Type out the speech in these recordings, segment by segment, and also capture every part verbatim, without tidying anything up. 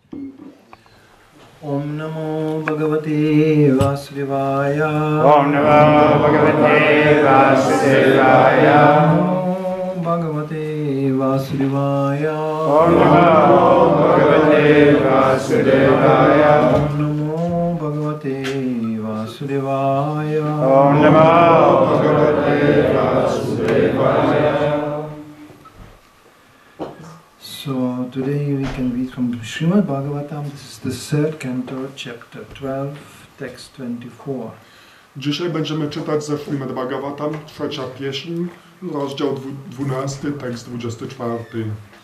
Om Namo Bhagavate Vasudevaya. Om Namo Bhagavate Vasudevaya. Om Bhagavate Vasudevaya. Om Namo Bhagavate Vasudevaya. Om Namo Bhagavate Vasudevaya. Om Namo Bhagavate Vasudevaya. So today we can read from Srimad Bhagavatam. This is the third canto, chapter twelve, text twenty-four. Dzisiaj będziemy czytać ze Srimad Bhagavatam, trzecia pieśń, rozdział dwunasty, tekst dwudziesty czwarty.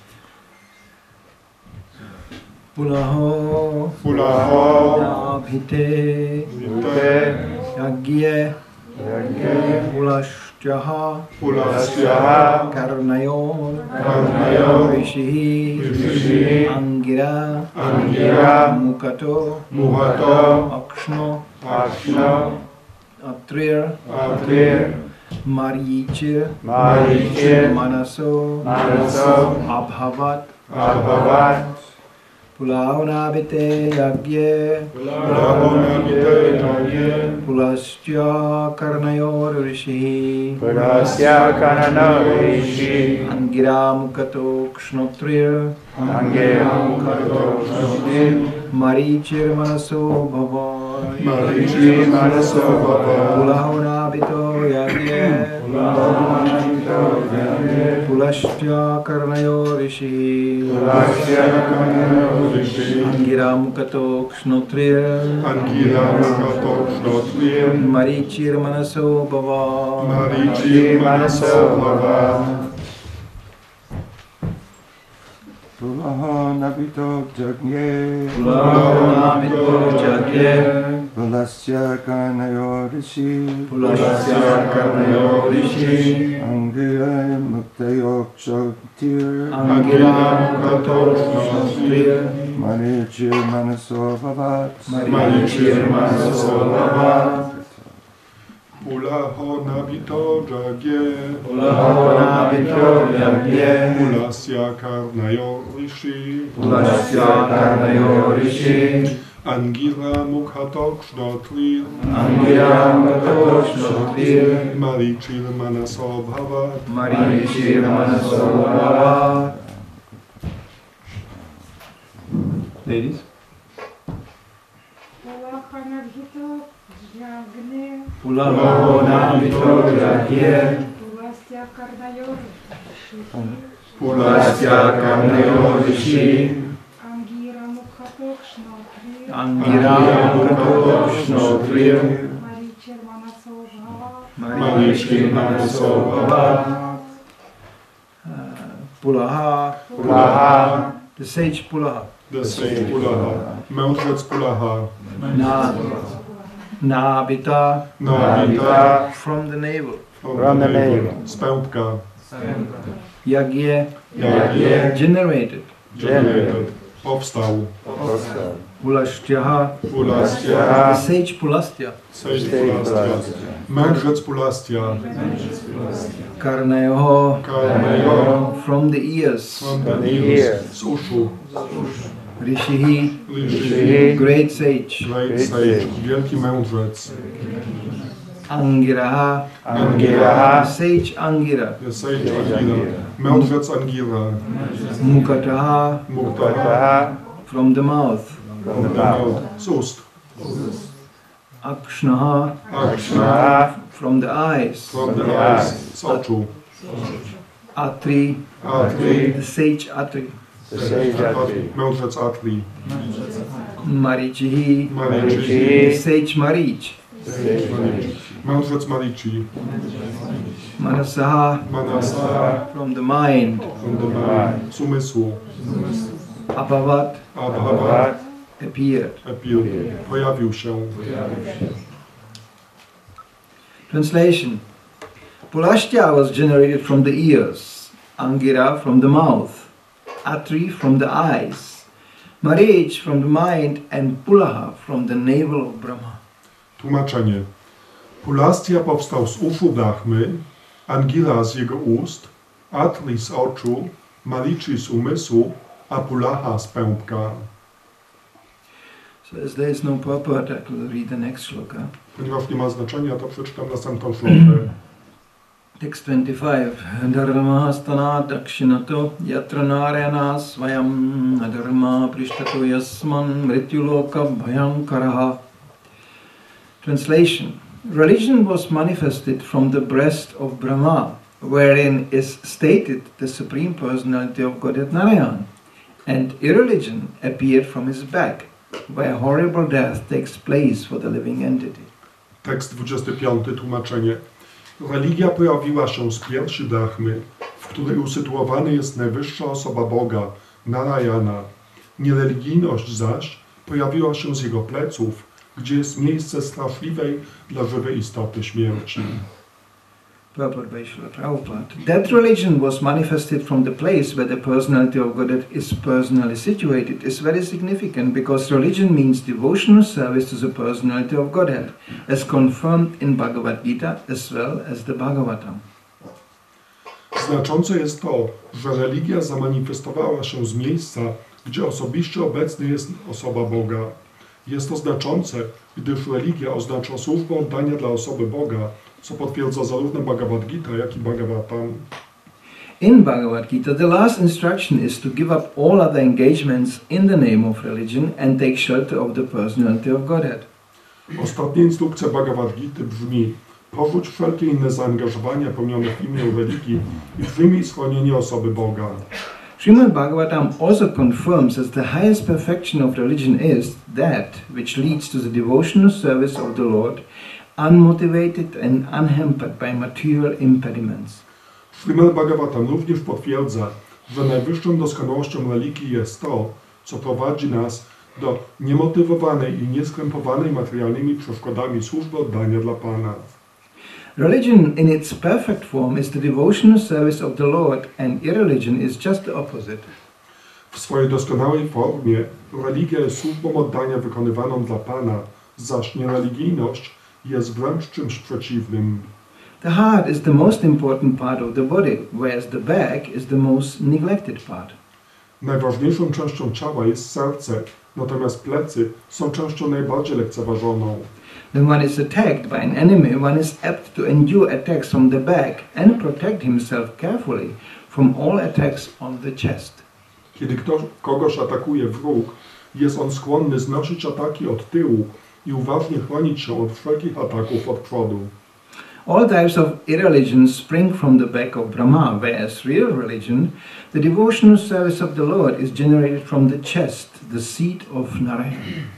Pulaho Pulaho Nabhite Vite Yagye Yagye Pulashyaha Pulasyaha Karnayor Karnayor Rishihi Rishihi Angira Angira Mukato Muhato Akshno Akshno Atrir Atrir Marichir Marichir Manaso Manaso Abhavat Abhavat Pulaunabhite Yagye Pulaho Nabhite Yagye Pulasya Karnayor Rishihi Pulasya Karnayor Rishihi Angira Mukato Kshnotrir Angira Mukato Kshnotrir Marichir Manaso Bhavat Marichir Manaso Bhavat Pulaunabhito Yagye Pulasya Karnayor Rishihi Pulasya Karnayor Rishihi Angira Mukato Kshnotrir Angira Mukato Kshnotrir Marichir Manaso Bhavat Marichir Manaso Bhavat Pulaho Nabhito Jagye Pulaunabhito Yagye Pulasya Karnayor Rishihi Pulasya Karnayor Rishihi Angira Mukato Kshnotrir Angira Mukato Kshnotrir Marichir Manaso Bhavat Marichir Manaso Bhavat Pulaho Nabhito Yagye Pulaunabhito Yagye Pulasya Karnayor Rishihi Pulasya Karnayor Rishihi Angira Mukhato Kshnotrir Angira Mukato Kshnotrir Marichir Manaso Bhavat Marichir Manaso Bhavat. Ladies? Pulaho Nabhito Yagye Pulasya Karnayor Pulasya Karnayor Rishihi Angira Mukhato Kshnotrir Angira Mukato Kshnotrir Marichir Manaso Bhavat Marichir Manaso Bhavat. Pulaha, Pulaha the sage Pulaha. The sage Pulaha, mędrzec Pulaha, Na, Nabhita, Nabhita, from the navel. From the navel. z pępka, Yagye, Yagye, generated. generated, powstał, Pulastyaha, the Pulasya, sage Pulastya. sage Pulastya, mędrzec Pulastya, Karnayoho, Karnayor, from the ears. from the ears, z uszu, Rishihi, Rishihi, great sage. great sage, wielki mędrzec, Angiraha, the Angira sage Angira. the sage Angira, mędrzec Angira, Mukataha, Muktaha, from the mouth. from the mouth. z ust, Akshnaha, Akshna, from the eyes. from the eyes, z oczu, Atri, Atri, the sage Atri. The sage Atri. mędrzec Atri, Marichihi, the Marichi, sage Marich. The sage Marichi. mędrzec Marichi, Manasaha, Manasa, from the mind. from the mind, z umysłu, Abhavat, Abhavat, appeared. appeared, pojawił się. Translation. Pulastya was generated from the ears, Angira from the mouth, Atri from the eyes, Marich from the mind, and Pulaha from the navel of Brahma. Tłumaczenie. Pulastya powstał z uszu Brahmy, Angira z jego ust, Atri z oczu, Marichi z umysłu, a Pulaha z pępka. So as there is no purport, I will read the next shloka. Ponieważ nie ma znaczenia, to przeczytam następną szlokę. Text twenty-five. Dharmastana dakshinato yatra narayana svayam adharma prishtato yasman mrityuloka bhayam karaha. Translation. Religion was manifested from the breast of Brahma, wherein is stated the Supreme Personality of Godhead Narayan, and irreligion appeared from his back, where horrible death takes place for the living entity. Tekst dwudziesty piąty, tłumaczenie. Religia pojawiła się z piersi Brahmy, w której usytuowany jest najwyższa osoba Boga, Narayana. Niereligijność zaś pojawiła się z jego pleców, gdzie jest miejsce straszliwej dla żywej istoty śmierci. Purport by Srila Prabhupada. That religion was manifested from the place where the personality of Godhead is personally situated is very significant because religion means devotional service to the personality of Godhead, as confirmed in Bhagavad Gita as well as the Bhagavatam. Znaczące jest to, że religia zamanifestowała się z miejsca, gdzie osobiście obecny jest osoba Boga. Jest to znaczące, gdyż religia oznacza służbę oddania dla osoby Boga, co potwierdza zarówno Bhagavad Gita, jak i Bhagavatam. In Bhagavad Gita, the last instruction is to give up all other engagements in the name of religion and take shelter of the personality of Godhead. Ostatnia instrukcja Bhagavad Gity brzmi: porzuć wszelkie inne zaangażowania pełnione w imię religii i przyjmij schronienie osoby Boga. Srimad Bhagavatam also confirms that the highest perfection of religion is that which leads to the devotional service of the Lord, unmotivated and unhampered by material impediments. Srimad Bhagavatam również potwierdza, że najwyższą doskonałością religii jest to, co prowadzi nas do niemotywowanej i nieskrępowanej materialnymi przeszkodami służby oddania dla Pana. Religion in its perfect form is the devotional service of the Lord, and irreligion is just the opposite. W swojej doskonałej formie religia jest służbą oddania wykonywaną dla Pana, zaś niereligijność jest wręcz czymś przeciwnym. The heart is the most important part of the body, whereas the back is the most neglected part. Najważniejszą częścią ciała jest serce, natomiast plecy są częścią najbardziej lekceważoną. When one is attacked by an enemy, one is apt to endure attacks from the back and protect himself carefully from all attacks on the chest. Kiedy ktoś, kogoś atakuje wróg, jest on skłonny znosić ataki od tyłu i uważnie chronić się od wszelkich ataków od przodu. All types of irreligion spring from the back of Brahma, whereas real religion, the devotional service of the Lord, is generated from the chest, the seat of Narayana.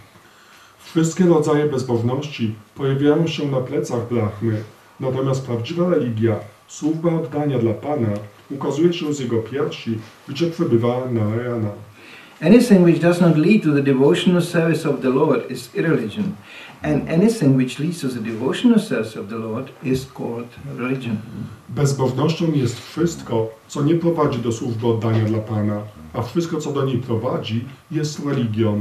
Wszystkie rodzaje bezbożności pojawiają się na plecach Brahmy, natomiast prawdziwa religia, służba oddania dla Pana, ukazuje się z jego piersi, gdzie przebywa Narayana. Anything which does not lead to the devotional service of the Lord is irreligion, and anything which leads to the devotional service of the Lord is called religion. Bezbożnością jest wszystko, co nie prowadzi do służby oddania dla Pana, a wszystko, co do niej prowadzi, jest religią.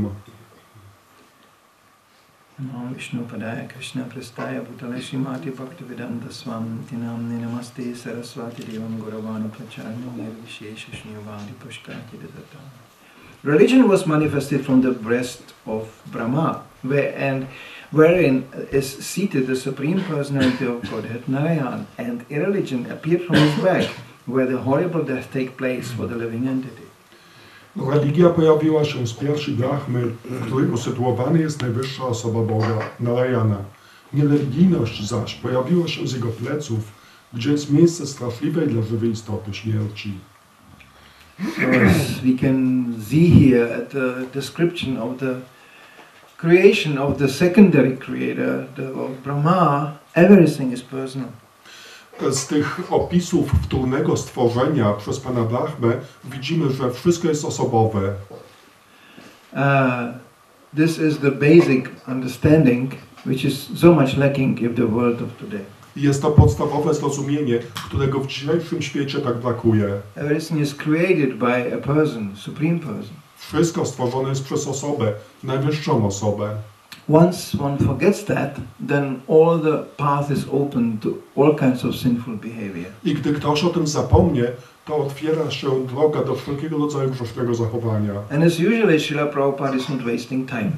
Namo Vishnu Padaya Krishna Prastaya Bhutale Srimati Bhaktivedanta Swami Namne Namaste Saraswati Devam Guravani Pracharno Nirvishesha Shnivadi Pushkati Data. Religion was manifested from the breast of Brahma, where, and wherein is seated the Supreme Personality of Godhead Narayan, and irreligion appeared from his back, where the horrible death take place for the living entity. Religia pojawiła się z piersi Brahmy, w której usytuowany jest najwyższa osoba Boga, Narayana. Niereligijność zaś pojawiła się z jego pleców, gdzie jest miejsce straszliwej dla żywej istoty śmierci. So as we can see here at the description of the creation of the secondary creator, the, of Brahma, everything is personal. Z tych opisów wtórnego stworzenia przez Pana Brahmę widzimy, że wszystko jest osobowe. Uh, this is the basic understanding which is so much lacking in the world of today. Jest to podstawowe zrozumienie, którego w dzisiejszym świecie tak brakuje. Everything is created by a person, supreme person. Wszystko stworzone jest przez osobę, najwyższą osobę. Once one forgets that, then all the path is open to all kinds of sinful behavior. I gdy ktoś o tym zapomnie, to otwiera się droga do wszelkiego rodzaju grzesznego zachowania. And as usually, Srila Prabhupada is not wasting time.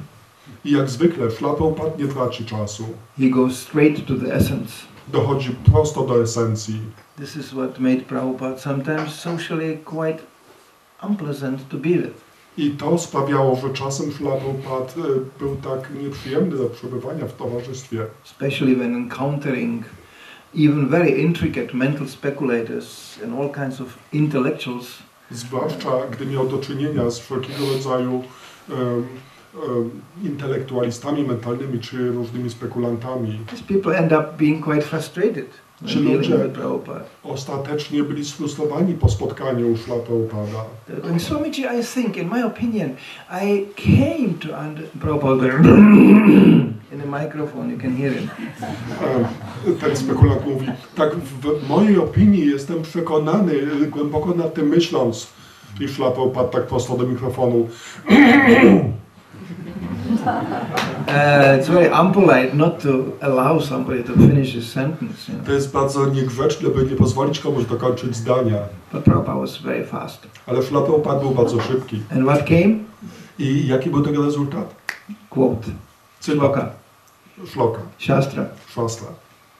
I jak zwykle Szlapełpat nie traci czasu. He goes straight to the essence. Dochodzi prosto do esencji. This is what made Prabhupada sometimes socially quite unpleasant to be with. I to sprawiało, że czasem Szlapełpat e, był tak nieprzyjemny do przebywania w towarzystwie. Especially when encountering even very intricate mental speculators and all kinds of intellectuals. Zwłaszcza gdy miał do czynienia z wszelkiego rodzaju um, um, intelektualistami mentalnymi czy różnymi spekulantami. These people end up being quite frustrated Ci when dealing ludzie with Prabhupada. ostatecznie byli sfrustrowani po spotkaniu u Szlapełpada. They're going, Swamiji, I think, in my opinion, I came to under... Prabhupada in the microphone, you can hear him. Um, ten spekulant mówi, tak w mojej opinii jestem przekonany, głęboko nad tym myśląc. I Szlapełpad tak prosto do mikrofonu. Uh, it's very unpolite not to allow somebody to finish his sentence. You know. To jest bardzo niegrzeczne, by nie pozwolić komuś dokończyć zdania. But Prabhupada was very fast. Ale Szlapełpad był bardzo szybki. And what came? I jaki był tego rezultat? Quote. Cytat. Shloka. Szloka. Shastra. Szastra.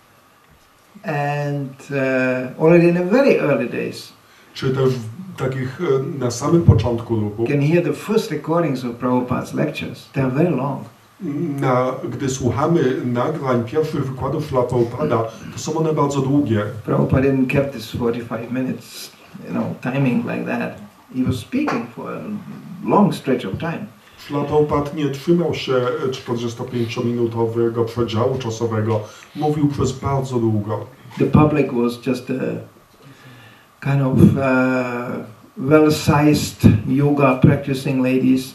And uh, already in the very early days, Czy też w takich e, na samym początku ruchu, you can hear the first recordings of Prabhupada's lectures. They're very long. na, gdy słuchamy nagrań pierwszych wykładów Szlapełpada, to są one bardzo długie. Prabhupada didn't keep this forty-five minutes, you know, timing like that. He was speaking for a long stretch of time. Szlapełpad nie trzymał się czterdziestopięciominutowego przedziału czasowego. Mówił przez bardzo długo. The public was just a kind of uh, well-sized yoga practicing ladies.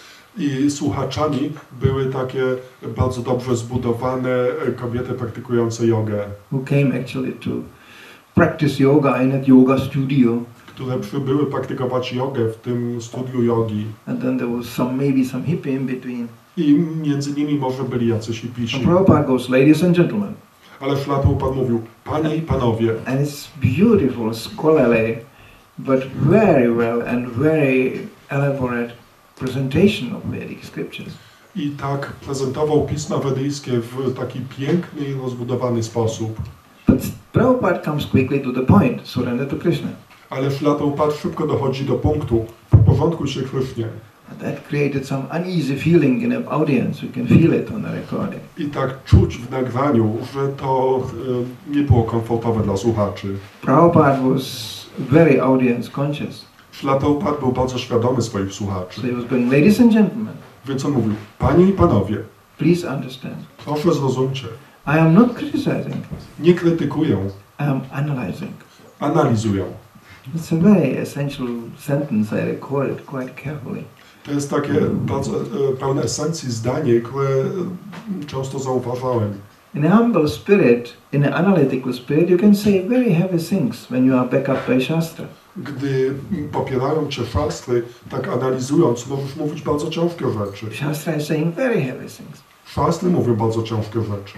I słuchaczami były takie bardzo dobrze zbudowane kobiety praktykujące jogę, Who came actually to practice yoga in a yoga studio. które przybyły praktykować jogę w tym studiu jogi. And then there was some, maybe some hippie in between. I między nimi może byli jacyś And hipisi. Prabhupada goes, ladies and gentlemen. Ale Szlapełpad mówił, panie i panowie. And it's beautiful, scholarly, but very well and very elaborate presentation of Vedic scriptures. I tak prezentował pisma wedyjskie w taki piękny i rozbudowany sposób. But Prabhupada comes quickly to the point, surrender to Krishna. Ale Szlapełpad szybko dochodzi do punktu, podporządkuj się Krysznie. And that created some uneasy feeling in the audience. You can feel it on the recording. I tak czuć w nagraniu, że to e, nie było komfortowe dla słuchaczy. Prabhupada was very audience conscious. Szlapełpad był bardzo świadomy swoich słuchaczy. So he was going, ladies and gentlemen, Więc on mówił, panie i panowie, please understand. proszę zrozumcie, I am not criticizing, nie krytykuję, I am analyzing. analizuję. It's a very essential sentence I recorded quite carefully. To jest takie bardzo e, pełne esencji zdanie, które e, często zauważałem. In a humble spirit, in an analytical spirit, you can say very heavy things when you are backed up by Shastra. Gdy popierają cię szastry, tak analizując, możesz mówić bardzo ciężkie rzeczy. Shastra is saying very heavy things. Szastry mówią bardzo ciężkie rzeczy.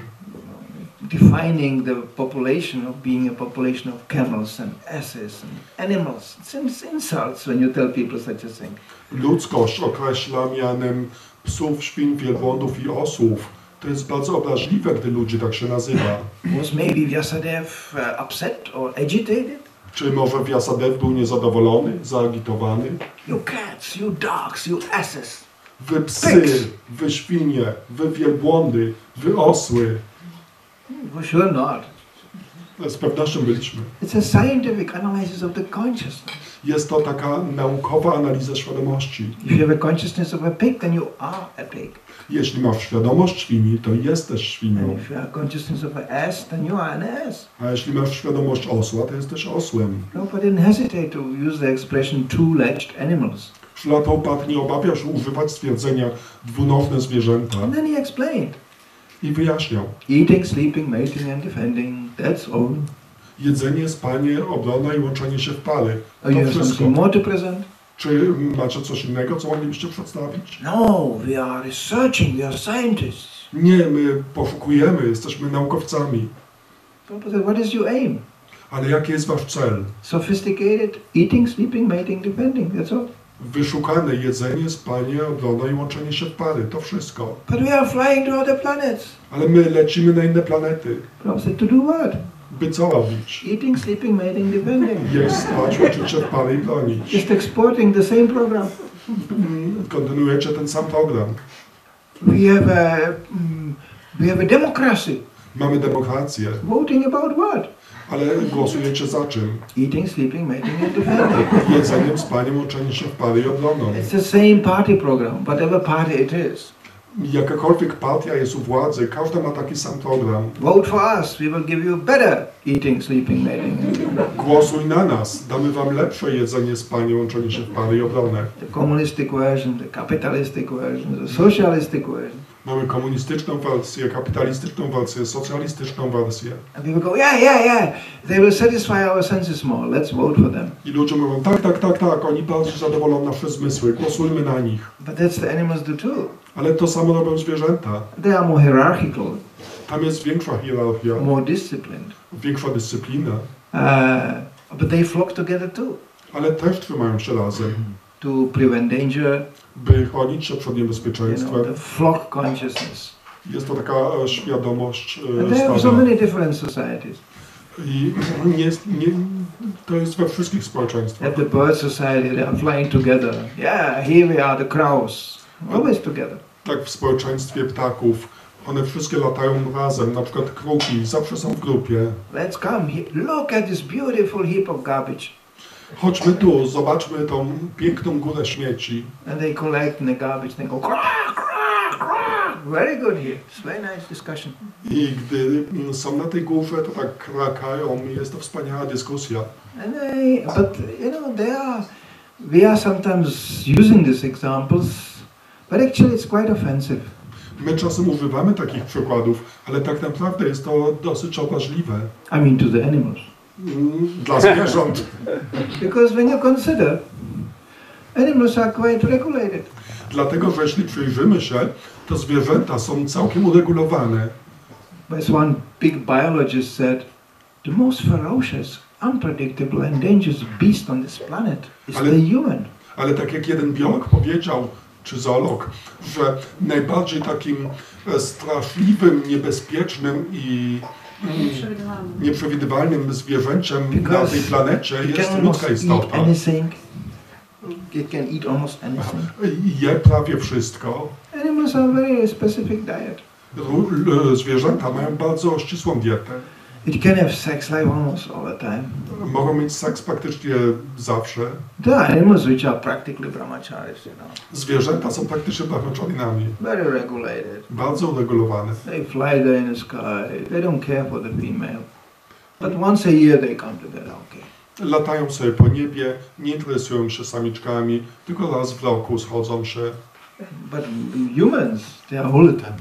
Defining the population of being a population of camels and asses and animals. It's insults when you tell people such a thing. Ludzkość określa mianem psów, świn, wielbłądów i osłów. To jest bardzo obraźliwe, gdy ludzi tak się nazywa. Was maybe Vyasadeva uh, upset or agitated? Czy może Vyasadev był niezadowolony, zaagitowany? You cats, you dogs, you asses. Wy psy, wy świnie, wy wielbłądy, wy osły. For sure not. Z pewnością byliśmy. It's a scientific analysis of the consciousness. Jest to taka naukowa analiza świadomości. If you have a consciousness of a pig, then you are a pig. Jeśli masz świadomość świni, to jesteś And świnią. if you have consciousness of an ass, then you are an ass. A jeśli masz świadomość osła, to jesteś osłem. Prabhupada didn't hesitate to use the expression two-legged animals. Szlapełpad nie obawiał się używać stwierdzenia dwunożne zwierzęta And then he explained. i wyjaśniał. Eating, sleeping, mating and defending, that's all. Jedzenie, spanie, obrona i łączenie się w pary. Are you To have wszystko. something more to present? Czy macie coś innego, co moglibyście przedstawić? No, we are researching, we are scientists. Nie, my poszukujemy, jesteśmy naukowcami. Prabhupada said, what is your aim? Ale jaki jest wasz cel? Sophisticated, eating, sleeping, mating, defending, that's all. Wyszukane jedzenie, spanie, obrona i łączenie się w pary. To wszystko. But we are flying to other planets. Ale my lecimy na inne planety. Prabhupada said, to do what? By co robić? Eating, sleeping, mating, defending. Jeść, spać, łączyć się w pary i bronić. Just exporting the same program. Kontynuujecie ten sam program. We have a, mm, we have a democracy. Mamy demokrację. Voting about what? Ale głosujecie za czym? Eating, sleeping, mating, and defending. Jedzeniem, spaniem, łączeniem się w pary i obroną. It's the same party program, whatever party it is. Jakakolwiek partia jest u władzy, każda ma taki sam program. Vote for us, we will give you better eating, sleeping, mating. Głosuj na nas, damy wam lepsze jedzenie, spanie, łączenie się w pary i obronę. The communistic version, the capitalistic version, the socialistic version. Mamy komunistyczną wersję, kapitalistyczną wersję, socjalistyczną wersję. And people go, yeah, yeah, yeah, they will satisfy our senses more, let's vote for them. I ludzie mówią, tak, tak, tak, tak, oni bardziej zadowolą nasze zmysły, głosujmy na nich. But that's the animals do too. Ale to samo robią zwierzęta. They are more hierarchical, Tam jest większa hierarchia, more disciplined. większa dyscyplina, Uh, but they flock together too, ale też trzymają się razem, to prevent danger, by chronić się przed you know, niebezpieczeństwem. the flock consciousness. Jest to taka e, świadomość And e, they have so stada. many different societies. I nie, nie, to jest we wszystkich społeczeństwach. At the bird society, they are flying together. Yeah, here we are, the crows, always together. Tak w społeczeństwie ptaków, one wszystkie latają razem, na przykład kruki zawsze są w grupie. Let's come, he- look at this beautiful heap of garbage. Chodźmy tu, zobaczmy tą piękną górę śmieci. And they collect the garbage, they go, crack, crack, crack. Very good here. It's very nice discussion. I gdy mm, są na tej górze, to tak krakają i jest to wspaniała dyskusja. And they, but you know, they are, we are sometimes using these examples, but actually it's quite offensive. My czasem używamy takich przykładów, ale tak naprawdę jest to dosyć obraźliwe I mean to the animals. mm, dla zwierząt. Because when you consider, animals are quite regulated. Dlatego, że jeśli przyjrzymy się, to zwierzęta są całkiem uregulowane. As one big biologist said, the most ferocious, unpredictable and dangerous beast on this planet is Ale- the human. Ale tak jak jeden biolog powiedział, czy zoolog, że najbardziej takim e, straszliwym, niebezpiecznym i mm, nieprzewidywalnym zwierzęciem na Because tej planecie It jest can almost ludzka eat istota. anything. It can eat almost anything. I je prawie wszystko. Animals are very specific diet. Ru- l- Zwierzęta mają bardzo ścisłą dietę. It can have sex life almost all the time. Mogą mieć seks praktycznie zawsze. There are animals which are practically brahmacharis, you know, Zwierzęta są praktycznie brahmacharinami. very regulated. Bardzo uregulowane. They fly there in the sky. They don't care for the female. But once a year they come together, okay. Latają sobie po niebie, nie interesują się samiczkami, tylko raz w roku schodzą się. But humans, they are all the time.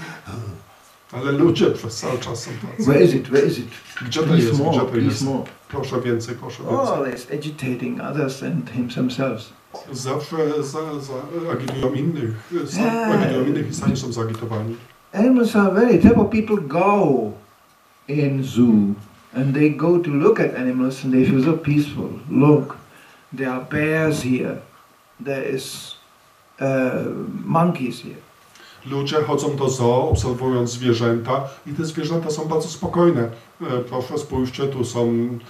Ale ludzie przez cały czas są tacy. Where is it? Where is it? Gdzie to Please jest? more, Gdzie to please jest? more. Proszę więcej, proszę więcej. Always agitating others and him themselves. Zawsze za, za, agitują innych, sam, Yeah. agitują innych i sami są zagitowani. Animals are very, therefore people go in zoo and they go to look at animals and they feel so peaceful. Look, there are bears here. There is uh, monkeys here. Ludzie chodzą do zoo, obserwując zwierzęta i te zwierzęta są bardzo spokojne. E, proszę spójrzcie, tu są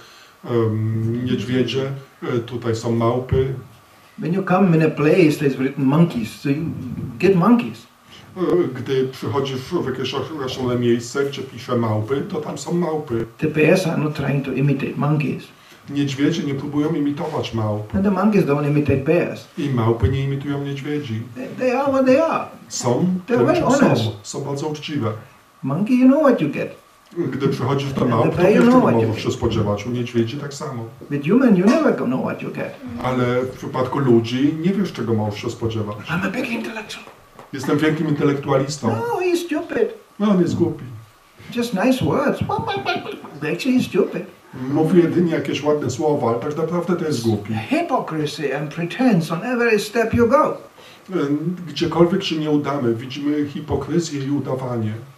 um, niedźwiedzie, e, tutaj są małpy. When you come in a place there's written monkeys, so you get monkeys. E, gdy przychodzisz w jakieś określone miejsce, gdzie pisze małpy, to tam są małpy. The bears are not trying to imitate monkeys. Niedźwiedzie nie próbują imitować małp And the monkeys don't imitate bears. i małpy nie imitują niedźwiedzi. They, they are what they are. Są They're tym, very czym honest. są. Są bardzo uczciwe. Monkey, you know what you get. Gdy przychodzisz do And małp, the to bear, wiesz, you know czego what you możesz się spodziewać. U niedźwiedzi tak samo. With human, you never know what you get. Ale w przypadku ludzi nie wiesz, czego możesz się spodziewać. I'm a big intellectual. Jestem wielkim intelektualistą. No, he's stupid. No, on jest głupi. Just nice words. Actually, he's stupid. Mówi jedynie jakieś ładne słowa, ale tak naprawdę to jest głupi. Hypocrisy and pretense on every step you go. Gdziekolwiek się nie udamy, widzimy hipokryzję i udawanie.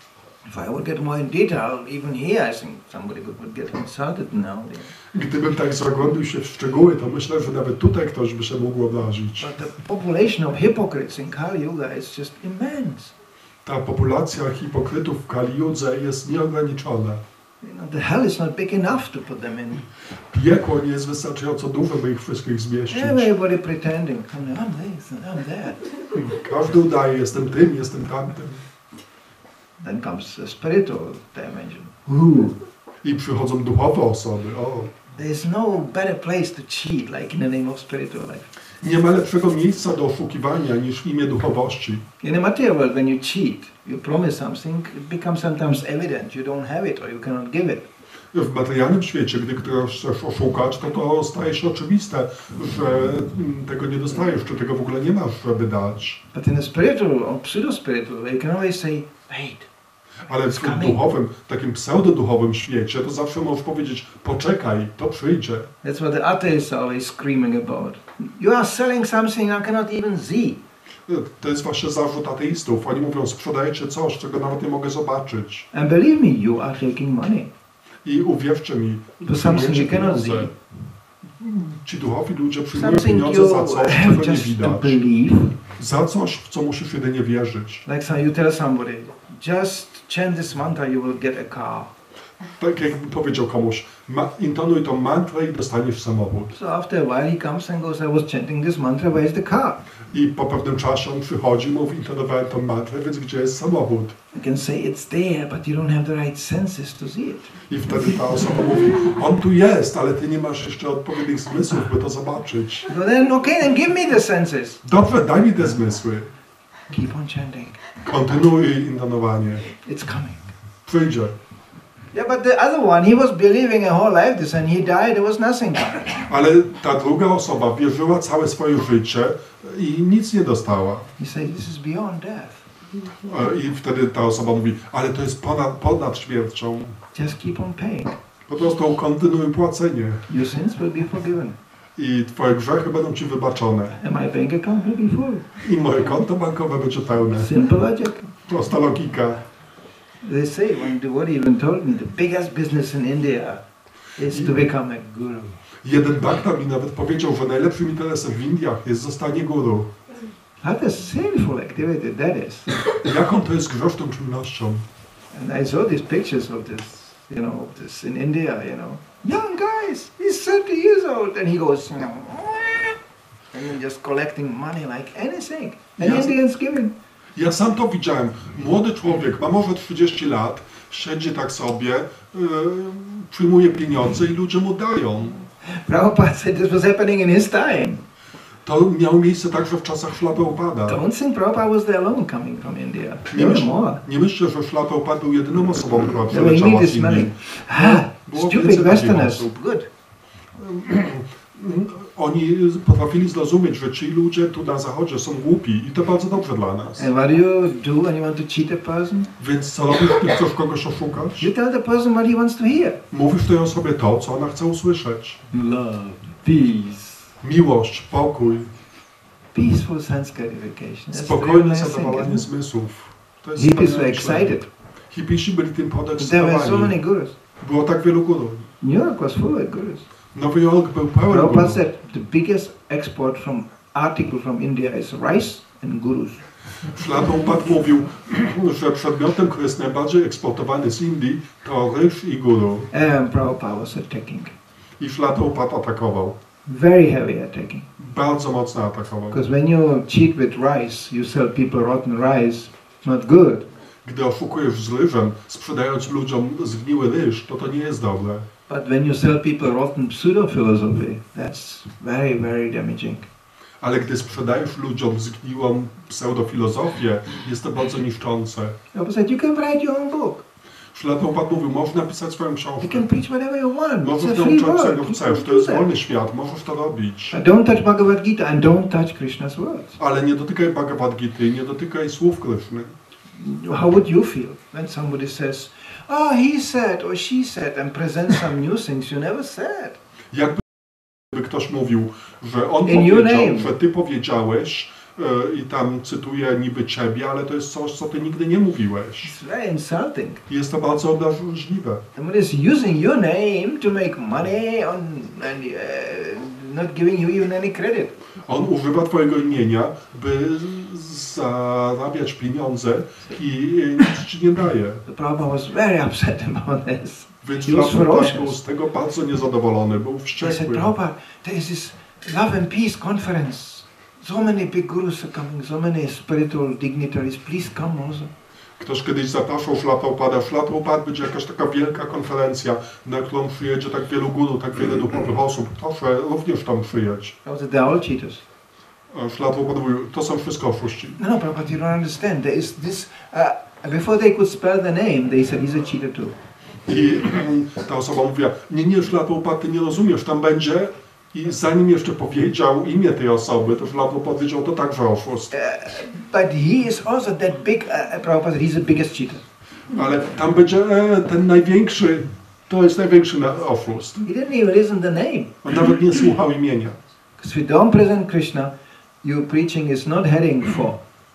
If I would get more in detail, even here I think somebody would, would get insulted now. Gdybym tak zagłębił się w szczegóły, to myślę, że nawet tutaj ktoś by się mógł obrazić. But the population of hypocrites in Kali Yuga is just immense. Ta populacja hipokrytów w Kali Judze jest nieograniczona. You know, the hell is not big enough to put them in. Piekło nie jest wystarczająco duże, by ich wszystkich zmieścić. Everybody pretending, I'm this and I'm that. Każdy udaje, jestem tym, jestem tamtym. Then comes the spiritual dimension. Ooh. I przychodzą duchowe osoby. O. There's no better place to cheat, like in the name of spiritual life. Nie ma lepszego miejsca do oszukiwania niż w imię duchowości. In the material world, when you cheat, you promise something, it becomes sometimes evident you don't have it or you cannot give it. W materialnym świecie, gdy ktoś chcesz oszukać, to to staje się oczywiste, że tego nie dostajesz, czy tego w ogóle nie masz, żeby dać. But in the spiritual or pseudo-spiritual, you can always say, wait. Ale w tym duchowym, takim pseudoduchowym świecie, to zawsze możesz powiedzieć, poczekaj, to przyjdzie. That's what the atheists are always screaming about. You are selling something I cannot even see. To jest właśnie zarzut ateistów. Oni mówią, sprzedajecie coś, czego nawet nie mogę zobaczyć. And believe me, you are taking money. I uwierzcie mi, For something you cannot pieniądze. see. Ci duchowi ludzie przyjmują Something pieniądze you za coś, have czego nie just to widać. believe. Za coś, w co musisz jedynie wierzyć. Like some, you tell somebody, just chant this mantra, you will get a car. Tak jakbym powiedział komuś, ma, intonuj tą mantrę i dostaniesz samochód. So after a while he comes and goes, I was chanting this mantra, where's the car? I po pewnym czasie on przychodzi i mówi, intonowałem tą mantrę, więc gdzie jest samochód? You can say it's there, but you don't have the right senses to see it. I wtedy ta osoba mówi, on tu jest, ale ty nie masz jeszcze odpowiednich zmysłów, by to zobaczyć. So then, okay, then give me the senses. Dobrze, daj mi te zmysły. Keep on chanting. Kontynuuj intonowanie. It's coming. Przyjdzie. Yeah, but the other one, he was believing a whole life this and he died, there was nothing coming. Ale ta druga osoba wierzyła całe swoje życie i nic nie dostała. He said, this is beyond death. I wtedy ta osoba mówi, ale to jest ponad, ponad śmiercią. Just keep on paying. Po prostu kontynuuj płacenie. Your sins will be forgiven. I twoje grzechy będą ci wybaczone. And my bank account will be full. I moje konto bankowe będzie pełne. Simple logic. Prosta logika. They say, one devotee even told me, the biggest business in India is to become a guru. Jeden bakta mi nawet powiedział, że najlepszym interesem w Indiach jest zostanie guru. What a sinful activity that is. Jaką to jest grzeszną czynnością? And I saw these pictures of this, you know, of this in India, you know. Young guys, he's thirty years old, and he goes, you know, and then just collecting money like anything. And Yes. Indians giving. Ja sam to widziałem. Młody człowiek, ma może trzydzieści lat, siedzi tak sobie, yy, przyjmuje pieniądze i ludzie mu dają. Prabhupada said this was happening in his time. To miało miejsce także w czasach Szlapełpada. Don't think Prabhupada was the alone coming from India. Nie, There were myśl, more. nie myślę, że Szlapełpad był jedyną osobą, która They were przyleciała z immediately Indii. smelling. Ah, Było stupid więcej takich Westerners. osób. Good. Oni potrafili zrozumieć, że ci ludzie tu na zachodzie są głupi i to bardzo dobrze dla nas. And what do you do when you want to cheat a person? Więc co robisz, gdy chcesz kogoś oszukać? You tell the person what he wants to hear. Mówisz tej osobie to, co ona chce usłyszeć. Love, peace. Miłość, pokój, Peaceful sense gratification. That's the spokojne real nice thing, zadowalanie isn't it? zmysłów. To jest Hippies were wspaniałe. excited. Hipisi byli tym There were so podekscytowani. many gurus. Było tak wielu guru. New York was full of gurus. Nowy Jork był pełen Prabhupada guru. said the biggest export from article from India is rice and gurus. Szlapełpad mówił, że przedmiotem, który jest najbardziej eksportowany z Indii, to ryż i guru. And Prabhupada was attacking. I Szlapełpad atakował. Very heavy attacking. Bardzo mocno atakował. Because when you cheat with rice, you sell people rotten rice, not good. Gdy oszukujesz z ryżem, sprzedając ludziom zgniły ryż, to to nie jest dobre. But when you sell people rotten pseudo-philosophy, that's very, very damaging. Ale gdy sprzedajesz ludziom zgniłą pseudofilozofię, jest to bardzo niszczące. Prabhupada said, you can write your own book. Szlapełpad mówił, można napisać swoją You książkę. can preach whatever you want. It's Możesz a free nauczać czego world. chcesz, to jest wolny świat, możesz to robić. But don't touch Bhagavad Gita and don't touch Krishna's words. Ale nie dotykaj Bhagavad Gita, nie dotykaj słów Kryszny. How would you feel when somebody says, oh, he said or she said, and presents some new things you never said? Jakby ktoś mówił, że on In your powiedział, name. że ty powiedziałeś, i tam cytuję niby ciebie, ale to jest coś, co ty nigdy nie mówiłeś. It's very insulting. Jest to bardzo obraźliwe. Someone is using your name to make money on and uh, not giving you even any credit. On używa twojego imienia, by zarabiać pieniądze i nic ci nie daje. The Prabhupada was very upset about this. Więc He was Prabhupada był ferocious. z tego bardzo niezadowolony, był They said, wściekły. Prabhupada, there is this love and peace conference. So many big gurus are coming, so many spiritual dignitaries. Please come also. Ktoś kiedyś zapraszał Śla Prabhupada. Śla Prabhupada będzie jakaś taka wielka konferencja, na którą przyjedzie tak wielu guru, tak wiele duchowych osób. Proszę również tam przyjedź. Also, they're all cheaters. Śla Prabhupada mówił, to są wszystko oszuści. No, no, Prabhupada, you don't understand. There is this, uh, before they could spell the name, they said he's a cheater too. I um, ta osoba mówiła, nie, nie, Śla Prabhupada, ty nie rozumiesz, tam będzie. I zanim jeszcze powiedział imię tej osoby, to Śla Prabhupada powiedział, to także oszust. Uh, but he is also that big, uh, Prabhupada, he's the biggest cheater. Ale tam będzie e, ten największy, to jest największy na, oszust. He didn't even listen to the name. On nawet nie słuchał imienia. Because if you don't present Krishna, your preaching is not heading for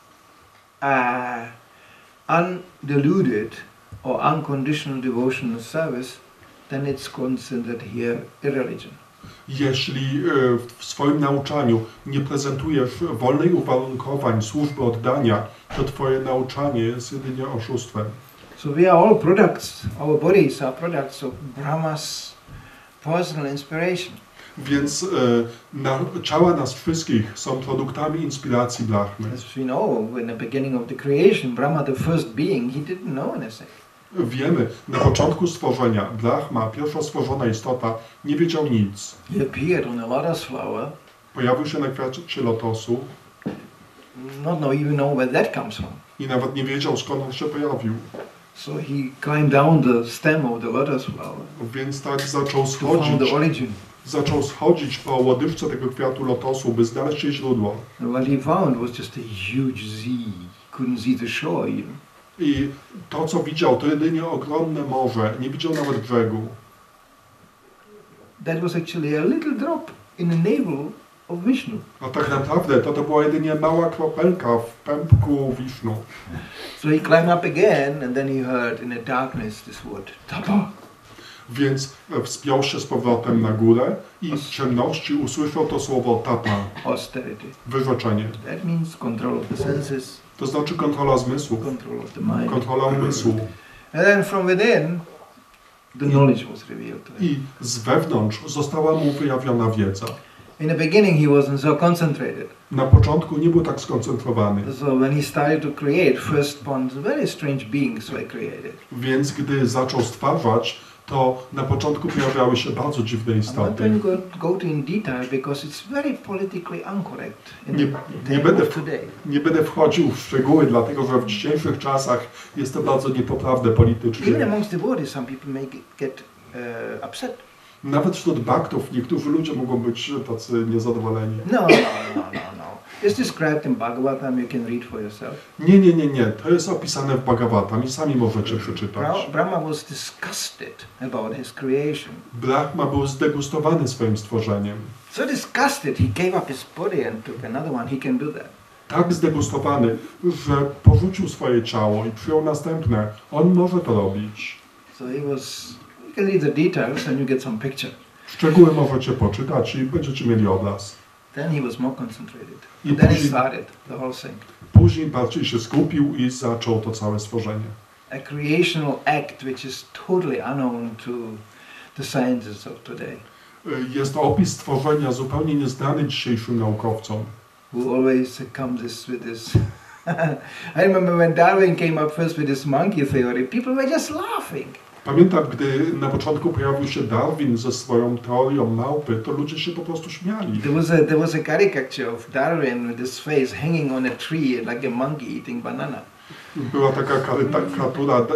uh, undiluted or unconditional devotional service, then it's considered here irreligion. Jeśli e, w swoim nauczaniu nie prezentujesz wolnej uwarunkowań służby oddania, to twoje nauczanie jest jedynie oszustwem. So we are all products, our bodies are products of Brahma's personal inspiration. Więc e, na, ciała nas wszystkich są produktami inspiracji Brahmy. As we know, in the beginning of the creation, Brahma, the first being, he didn't know anything. Wiemy, na początku stworzenia Brahma, pierwsza stworzona istota, nie wiedział nic. He appeared on a lotus flower, Pojawił się na kwiacie lotosu not know, even know where that comes from. i nawet nie wiedział, skąd on się pojawił. So he climbed down the stem of the lotus flower Więc tak zaczął to find schodzić, the origin. zaczął schodzić po łodywce tego kwiatu lotosu, by znaleźć jej źródło. And what he found was just a huge Z. Couldn't see the shore even. I to, co widział, to jedynie ogromne morze, nie widział nawet brzegu. That was actually a little drop in the navel of Vishnu. A tak naprawdę to, to była jedynie mała kropelka w pępku Wisznu. So he climbed up again, and then he heard in the darkness this word, tapa. Więc wspiął się z powrotem na górę i w ciemności usłyszał to słowo tapa, Austerity. wyrzeczenie. That means control of the senses, To znaczy kontrola zmysłów, control of the mind. kontrola umysłu. And then from within, the knowledge was revealed to him. I z wewnątrz została mu wyjawiona wiedza. In the beginning he wasn't so concentrated. Na początku nie był tak skoncentrowany, So when he started to create, first upon very strange beings were created. więc gdy zaczął stwarzać, to na początku pojawiały się bardzo dziwne I'm not istoty. going to go, go to in detail because it's very politically incorrect in Nie, the nie, day będę, of today. nie będę wchodził w szczegóły, dlatego że w dzisiejszych czasach jest to bardzo niepoprawne Even politycznie. amongst devotees, some people may get uh, upset. Nawet wśród baktów niektórzy ludzie mogą być tacy niezadowoleni. No, no, no, no, no. It's described in Bhagavatam, you can read for yourself. Nie, nie, nie, nie. To jest opisane w Bhagavatam i sami możecie przeczytać. Bra- Brahma was disgusted about his creation. Brahma był zdegustowany swoim stworzeniem. So disgusted, he gave up his body and took another one. He can do that. Tak zdegustowany, że porzucił swoje ciało i przyjął następne. On może to robić. So he was, you can read the details and you get some picture. Szczegóły możecie poczytać i będziecie mieli obraz. Then he was more concentrated. I And then it później, started, the whole thing. później bardziej się skupił i zaczął to całe stworzenie. A creational act which is totally unknown to the scientists of today, Jest to opis stworzenia zupełnie nieznany dzisiejszym naukowcom. who always comes this with this. I remember when Darwin came up first with this monkey theory, people were just laughing. Pamiętam, gdy na początku pojawił się Darwin ze swoją teorią małpy, to ludzie się po prostu śmiali. There was a there was a caricature of Darwin with his face hanging on a tree like a monkey eating banana. Była taka karykatura e,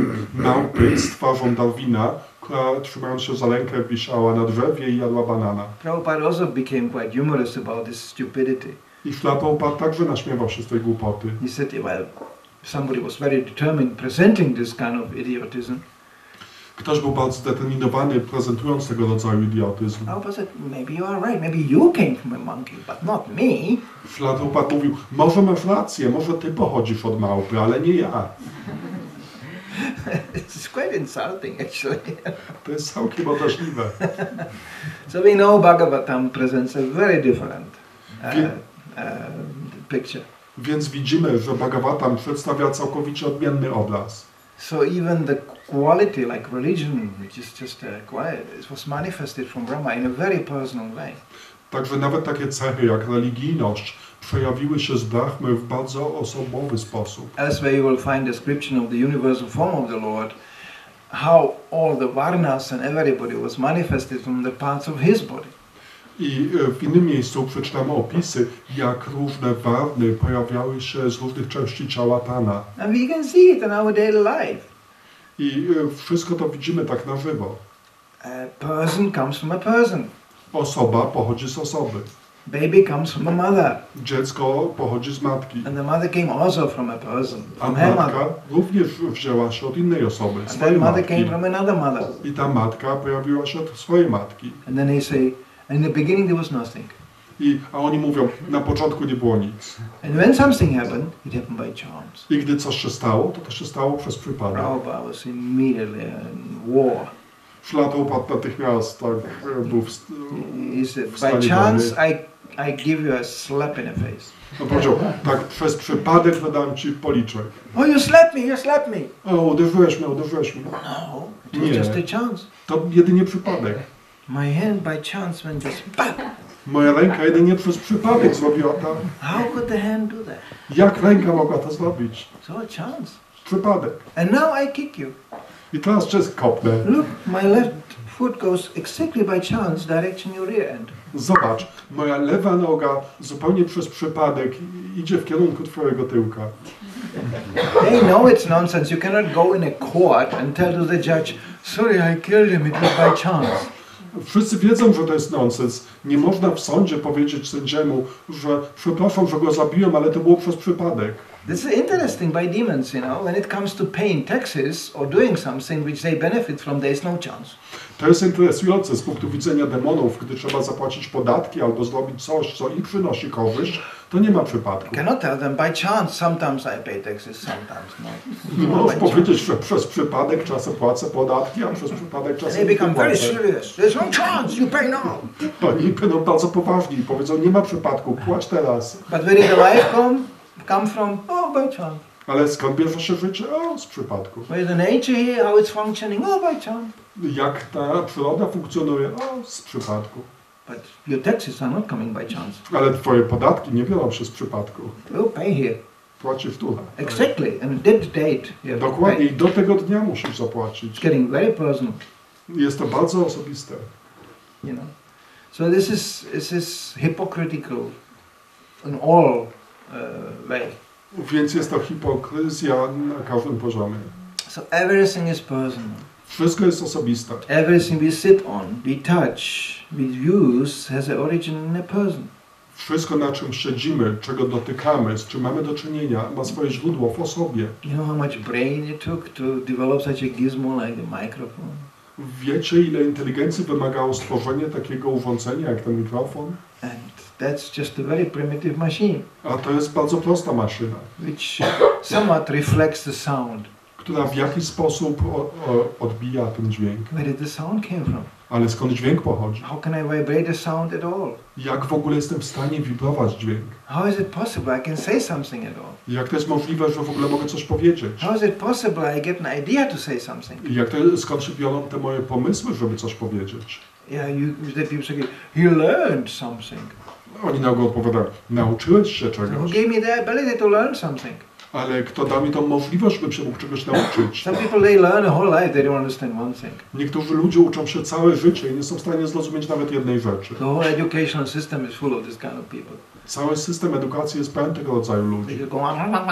małpy z twarzą Darwina, która trzymając się za rękę wisiała na drzewie i jadła banana. Prabhupada also became quite humorous about this stupidity. I Śla Prabhupada także naśmiewał się z tej głupoty. He said, well, somebody was very determined presenting this kind of idiotism. Ktoś był bardzo zdeterminowany, prezentując tego rodzaju idiotyzm. Oh, but it, maybe you are right. Maybe you came from a monkey, but not me. Szlachtopat mówił, może masz rację, może ty pochodzisz od małpy, ale nie ja. It's quite insulting, actually. To jest całkiem obraźliwe. So we know Bhagavatam presents a very different uh, Wie- uh, picture. Więc widzimy, że Bhagavatam przedstawia całkowicie odmienny obraz. So even the quality, like religion, which is just a quiet, it was manifested from Brahma in a very personal way. Także nawet takie cechy jak religijność przejawiły się z Brahmy w bardzo osobowy sposób. Elsewhere you will find description of the universal form of the Lord, how all the varnas and everybody was manifested from the parts of his body. I e, w innym miejscu przeczytamy opisy, jak różne warny pojawiały się z różnych części ciała Pana. And we can see it in our daily life. I e, wszystko to widzimy tak na żywo. A person comes from a person. Osoba pochodzi z osoby. Baby comes from a mother. Dziecko pochodzi z matki. And the mother came also from a person, A from her matka mother. również wzięła się od innej osoby, And swojej that mother matki. came from another mother. I ta matka pojawiła się od swojej matki. And then they say, in the beginning there was nothing. I, a oni mówią, na początku nie było nic. And when something happened, it happened by chance. I gdy coś się stało, to to się stało przez przypadek. Prabhupada was immediately in war. Szlachtopat natychmiast tak e, był w, st- He said, w by stanie chance wojny. I, I give you a slap in the face. On powiedział, tak przez przypadek wydam ci policzek. Oh, you slapped me, you slapped me. O, uderzyłeś mnie, uderzyłeś mnie. No, it was Nie. just a chance. To jedynie przypadek. My hand by chance went just bap. Moja ręka jedynie przez przypadek zrobiła to. How could the hand do that? Jak ręka mogła to zrobić? So a chance. Przypadek. And now I kick you. I teraz cię kopnę. Look, my left foot goes exactly by chance direction your rear end. Zobacz, moja lewa noga zupełnie przez przypadek idzie w kierunku twojego tyłka. They know it's nonsense. You cannot go in a court and tell to the judge, sorry, I killed him, it was by chance. Wszyscy wiedzą, że to jest nonsens. Nie można w sądzie powiedzieć sędziemu, że przepraszam, że go zabiłem, ale to było przez przypadek. This is interesting by demons, you know, when it comes to paying taxes or doing something which they benefit from, there is no chance. To jest interesujące z punktu widzenia demonów, gdy trzeba zapłacić podatki albo zrobić coś, co im przynosi korzyść, to nie ma przypadku. You cannot tell them by chance, sometimes I pay taxes, sometimes not. Nie Not możesz by chance. powiedzieć, że przez przypadek czasem płacę podatki, a przez przypadek And czasem they nie become very płacę. serious. There's no chance, you pay now. Oni będą bardzo poważni i powiedzą, nie ma przypadku, płać teraz. But where did the life come, come from? Oh, by chance. Ale skąd bierze się życie? O, z przypadku. Where the nature here, how it's functioning? Oh, by chance. Jak ta przyroda funkcjonuje? O, z przypadku. But your taxes are not coming by chance. Ale twoje podatki nie biorą się z przypadku. You pay here. Płacisz tu. Exactly, and that date you have to Dokładnie pay. i do tego dnia musisz It's zapłacić. getting very personal, Jest to bardzo osobiste. you know. So this is this is hypocritical in all uh, way. Więc jest to hipokryzja na każdym poziomie. So everything is personal. Wszystko jest osobiste. Everything we sit on, we touch, we use has an origin in a person. Wszystko, na czym siedzimy, czego dotykamy, z czym mamy do czynienia, ma swoje źródło w osobie. You know how much brain it took to develop such a gizmo like the microphone? Wiecie, ile inteligencji wymagało stworzenie takiego urządzenia jak ten mikrofon? And that's just a very primitive machine, A to jest bardzo prosta maszyna, which somewhat reflects the sound. która w jakiś sposób o, o, odbija ten dźwięk. Where did the sound came from? Ale skąd dźwięk pochodzi? How can I vibrate a sound at all? Jak w ogóle jestem w stanie wibrować dźwięk? How is it possible I can say something at all? Jak to jest możliwe, że w ogóle mogę coś powiedzieć? How is it possible I get an idea to say something? Jak to, skąd się biorą te moje pomysły, żeby coś powiedzieć? Yeah, you, the people say, he learned something. Oni na ogół odpowiadają, nauczyłeś się Who czegoś, gave me the ability to learn something? ale kto da mi tą możliwość, żebym się mógł czegoś nauczyć? Some people, they learn a whole life, they don't understand one thing. Niektórzy ludzie uczą się całe życie i nie są w stanie zrozumieć nawet jednej rzeczy. The whole educational system is full of this kind of people. Cały system edukacji jest pełen tego rodzaju They ludzi. just go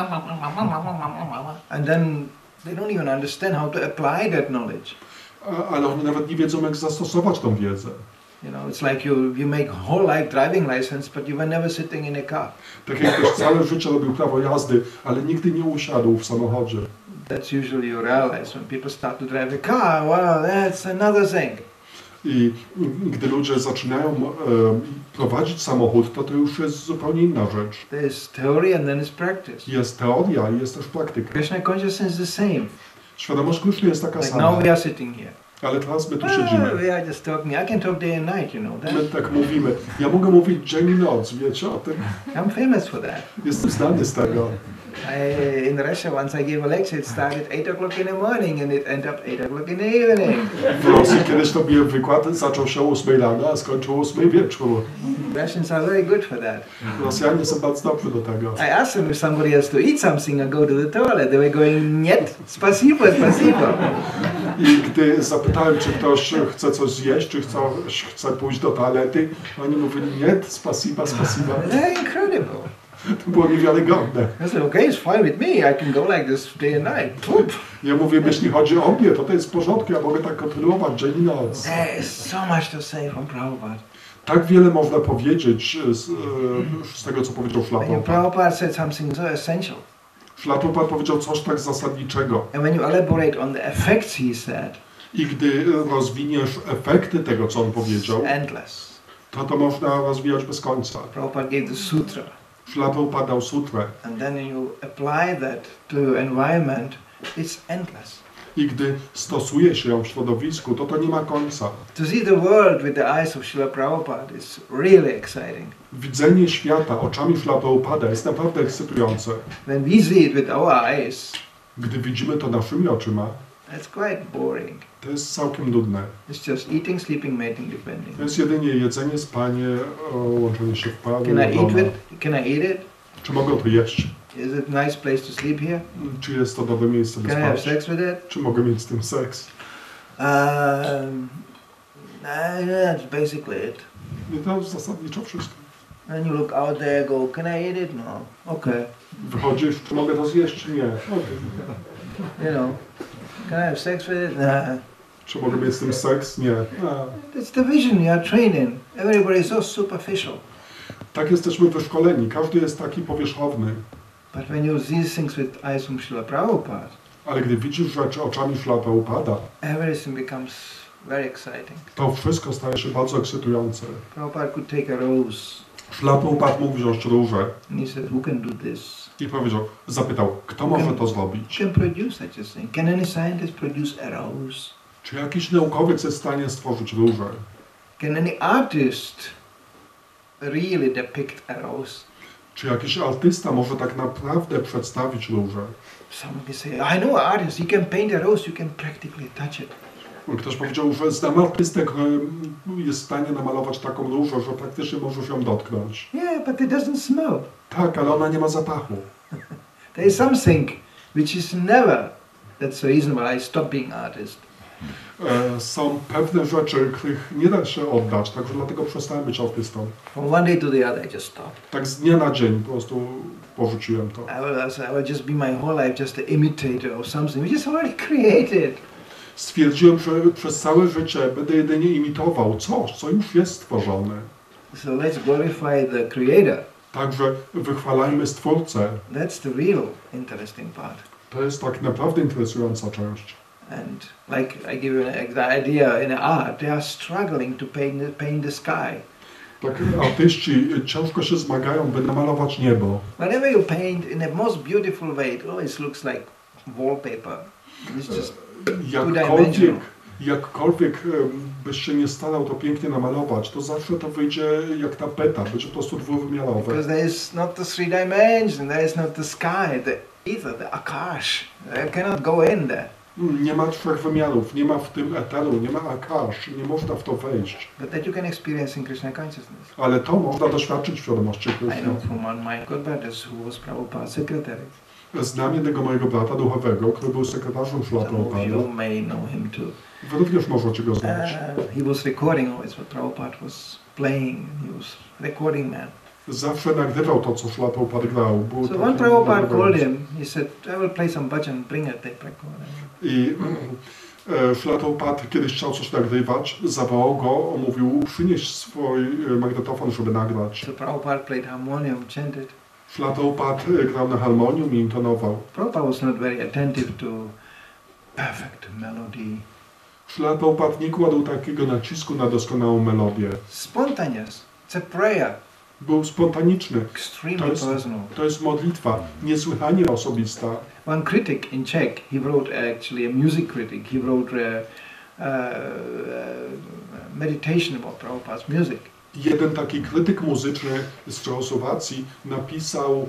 and then they don't even understand how to apply that knowledge. A, ale oni nawet nie wiedzą, jak zastosować tą wiedzę. You know, it's like you, you make whole life driving license, but you were never sitting in a car. Tak jak ktoś całe życie robił prawo jazdy, ale nigdy nie usiadł w samochodzie. That's usually you realize when people start to drive a car, well, that's another thing. I gdy ludzie zaczynają e, prowadzić samochód, to to już jest zupełnie inna rzecz. There's theory and then there's practice. Jest teoria i jest też praktyka. Krishna consciousness is the same. Świadomość Kryszny jest taka Like sama, now we are sitting here. ale teraz my tu Well, siedzimy. we are just talking. I can talk day and night, you know that. My tak mówimy. Ja mogę mówić dzień i noc, wiecie o tym? I'm famous for that. Jestem znany z tego. I, in Russia, once I gave a lecture, it started eight o'clock in the morning and it ended up eight o'clock in the evening. W Rosji kiedyś robiłem wykład, zaczął się o ósmej rano, a skończył o ósmej wieczór. Russians are very good for that. Rosjanie są bardzo dobrzy do tego. I asked them if somebody has to eat something or go to the toilet. They were going, niet, spasibo, spasibo. I gdy zapytałem, czy ktoś chce coś zjeść, czy chce, chce pójść do toalety, oni mówili, nie, spasiba, spasiba. They're incredible. To było niewiarygodne. I said, okay, it's fine with me. I can go like this day and night. Poop. Ja mówię, jeśli chodzi o mnie, to to jest w porządku, ja mogę tak kontynuować dzień i noc. There is so much to say from Prabhupada. Tak wiele można powiedzieć z, e, z tego, co powiedział When you, Szlapopad. Prabhupada said something so essential. Szlapopad powiedział coś tak zasadniczego. And when you elaborate on the effects he said, I gdy rozwiniesz efekty tego, co on powiedział, it's endless. to to można rozwijać bez końca. Prabhupada gave the sutra. Szlapopad dał sutrę. And then you apply that to environment, it's endless. I gdy stosuje się ją w środowisku, to to nie ma końca. To see the world with the eyes of Srila Prabhupada is really exciting. Widzenie świata oczami Szlapopada jest naprawdę ekscytujące. When we see it with our eyes, Gdy widzimy to naszymi oczyma, it's quite boring. to jest całkiem nudne. It's just eating, sleeping, mating, depending. To jest jedynie jedzenie, spanie, o, łączenie się w parę. Can I eat żona. it? Can I eat it? Czy mogę to jeść? Is it a nice place to sleep here? Czy jest to dobre miejsce, by Can I have spać? sex with it? Czy mogę mieć z tym seks? Um, nah, that's basically it. I to zasadniczo wszystko. And you look out there, go, can I eat it? No. Okay. Wychodzisz, czy mogę to zjeść, czy nie? Okay. You know, can I have sex with it? Nah. Czy mogę mieć z tym seks? Nie. A. That's the vision you are trained in. Everybody is so superficial. Tak jesteśmy wyszkoleni. Każdy jest taki powierzchowny. But when you see things with eyes from Srila Prabhupada, Ale gdy widzisz rzeczy oczami Szlapopada, everything becomes very exciting. to wszystko staje się bardzo ekscytujące. Prabhupada could take a rose Szlapopad mógł wziąć różę and he said, who can do this? i powiedział, zapytał, kto może to zrobić? Who can produce such a thing? Can any scientist produce a rose? Czy jakiś naukowiec jest w stanie stworzyć różę? Can any artist really depict a rose? Czy jakiś artysta może tak naprawdę przedstawić różę? Someone can say, I know an artist, he can paint a rose, you can practically touch it. Ktoś powiedział, że znam artystę, który jest w stanie namalować taką różę, że praktycznie możesz ją dotknąć. Yeah, but it doesn't smell. Tak, ale ona nie ma zapachu. There is something which is never, that's the reason why I stopped being artist. E, są pewne rzeczy, których nie da się oddać, także dlatego przestałem być artystą. From one day to the other, I just stopped. Tak z dnia na dzień po prostu porzuciłem to. I will, I will just be my whole life just an imitator of something which is already created. Stwierdziłem, że przez całe życie będę jedynie imitował coś, co już jest stworzone. So let's glorify the creator. Także wychwalajmy Stwórcę. That's the real interesting part. To jest tak naprawdę interesująca część. And like I give you an, the idea in art, they are struggling to paint the, paint the sky. Tak artyści ciężko się zmagają, by namalować niebo. Whenever you paint in the most beautiful way, it always looks like wallpaper. It's just Jakkolwiek, jakkolwiek em, byś się nie starał to pięknie namalować, to zawsze to wyjdzie jak tapeta, będzie po prostu dwuwymiarowe. because there is not the three dimensions, there is not the sky, the ether, the akash. I cannot go in there. Nie ma trzech wymiarów, nie ma w tym eteru, nie ma akash, nie można w to wejść. But that you can experience in Krishna consciousness. Ale to można doświadczyć w świadomości I Kryszny. know from one of my good brothers who was Prabhupada's secretary. Znam jednego mojego brata duchowego, który był sekretarzem Some of Szlapopada. you may know him too. Wy również możecie go znać. Uh, he was recording always what Prabhupada was playing. He was recording man. Zawsze nagrywał to, co Szlapopad grał. Był So taki when Prabhupada nagrywający. called him, he said, I will play some bhajan, bring a tape recorder. I e, Szlapopad kiedyś chciał coś nagrywać, zawołał go, on mówił, przynieś swój e, magnetofon, żeby nagrać. So Prabhupada played harmonium, chanted. Szla Prabhupada grał na harmonium i intonował. Prabhupada was not very attentive to perfect melody. Szla Prabhupada nie kładł takiego nacisku na doskonałą melodię. Spontaneous. It's a prayer. Był spontaniczny. To Extremely jest, personal. to jest modlitwa, niesłychanie osobista. One critic in Czech, he wrote actually, a music critic, he wrote a, uh, uh, meditation about Prabhupada's music. Jeden taki krytyk muzyczny z Czechosłowacji napisał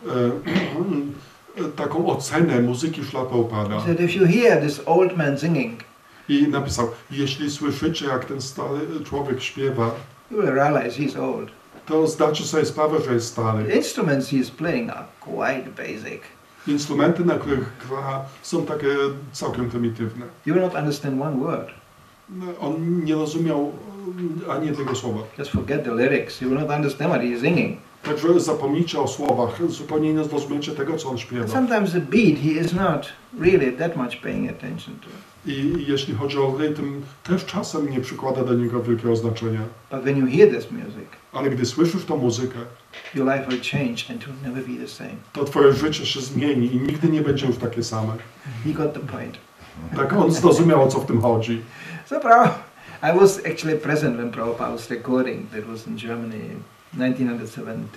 e, taką ocenę muzyki Szla Prabhupada. He said, if you hear this old man singing, I napisał, jeśli słyszycie, jak ten stary człowiek śpiewa, you will realize he's old. to zdajcie sobie sprawę, że jest The stary. instruments he is playing are quite basic. Instrumenty, na których gra, są takie całkiem prymitywne. You will not understand one word. On nie rozumiał ani jednego słowa. Just forget the lyrics. You will not understand what he is singing. Także zapomnijcie o słowach, zupełnie nie zrozumiecie tego, co on But śpiewa. sometimes the beat he is not really that much paying attention to. I jeśli chodzi o rytm, też czasem nie przykłada do niego wielkiego znaczenia. But when you hear this music, Ale gdy słyszysz tą muzykę, your life will change and it will never be the same. to twoje życie się zmieni i nigdy nie będzie już takie same. He got the point. Tak on zrozumiał, o co w tym chodzi. So Prabhupada, I was actually present when Prabhupada was recording. That was in Germany, nineteen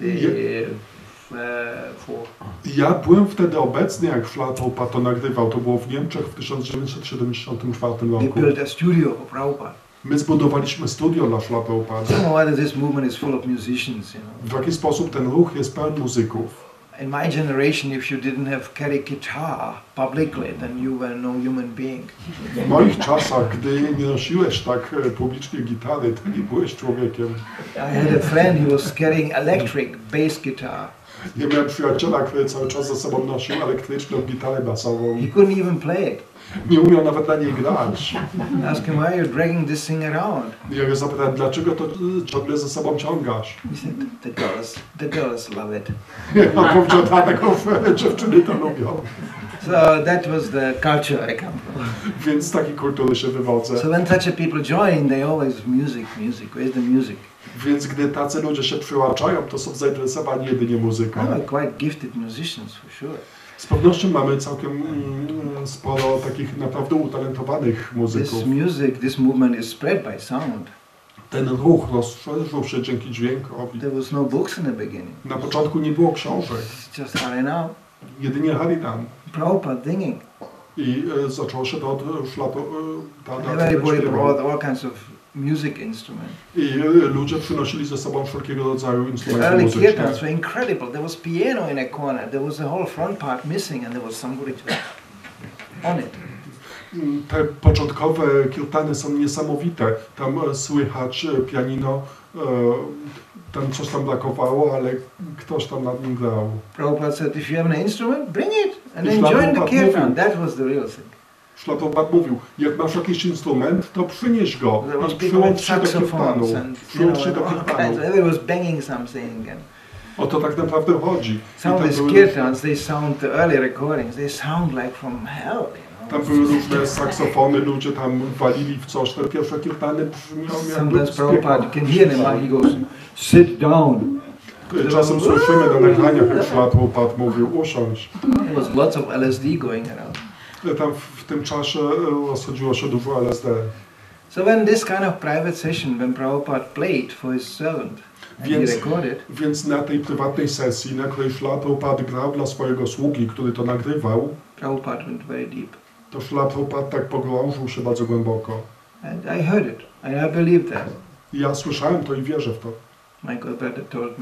seventy-four. Ja byłem wtedy obecny, jak Szla Prabhupada to nagrywał. To było w Niemczech w tysiąc dziewięćset siedemdziesiątym czwartym They roku. built a studio for Prabhupada. My zbudowaliśmy studio dla Szla Prabhupada. Somehow or other, this movement is full of musicians, you know. W jaki sposób ten ruch jest pełen muzyków. In my generation, if you didn't have carry guitar publicly, then you were no human being. W moich czasach, gdy nie nosiłeś tak e, publicznie gitary, to nie byłeś człowiekiem. I had a friend who was carrying electric bass guitar. Ja miałem przyjaciela, który cały czas ze sobą nosił elektryczną gitarę basową. He couldn't even play it. Nie umiał nawet na niej grać. I asked him, why are you dragging this thing around? I ja go zapytałem, dlaczego to y, ciągle ze sobą ciągasz? He said, the girls, the girls love it. Ja powiedział, dlatego że dziewczyny to lubią. So that was the culture I come from. Więc z takiej kultury się wywodzę. So when such a people join, they always music, music. Where's the music? Więc gdy tacy ludzie się przyłączają, to są zainteresowani jedynie muzyką. I'm a quite gifted musicians for sure. Z pewnością mamy całkiem mm, sporo takich naprawdę utalentowanych muzyków. This music, this movement is spread by sound. Ten ruch rozszerzył się dzięki dźwiękowi. There was no books in the beginning. Na początku nie było książek, It's just Harinam, jedynie Harinam. Prabhupada singing. I e, zaczęło się to od szlatu e, Everybody brought all kinds of music instruments. I e, ludzie przynosili ze sobą wszelkiego rodzaju The instrumenty early muzyczne. kirtans were incredible. There was piano in a corner. There was the whole front part missing, and there was somebody just on it. Te początkowe kirtany są niesamowite. Tam e, słychać e, pianino, e, tam coś tam brakowało, ale ktoś tam nad nim grał. Prabhupada said, if you have an instrument, bring it and If then join the Prabhupada kirtan. mówił- That was the real thing. Szlatopat mówił, jak masz jakiś instrument, to przynieś go There was i people with przyłącz się do kirtanu. saxophones and you Przyłącz know, się do and all kirtanu. kinds. Everybody was banging something. And O to tak naprawdę chodzi. I some of tam these były, kirtans, they sound, the early recordings, they sound like from hell, you tam know. były różne saksofony, ludzie tam walili w coś. Te pierwsze kirtany brzmią Sometimes jakby Prabhupada, you can hear him, how he goes, sit down. Czasem słyszymy na nagraniach, jak Szlatopat mówił, usiądź. There was lots of L S D going around. Tam w, w tym czasie e, rozchodziło się dużo L S D. So when this kind of private session, when Prabhupada played for his servant, and he Więc, recorded, więc na tej prywatnej sesji, na której Szlatopat grał dla swojego sługi, który to nagrywał, Prabhupada went very deep. to Szlatopat tak pogrążył się bardzo głęboko. And I heard it, and I believed that. I ja słyszałem to i wierzę w to. My godbrother told me,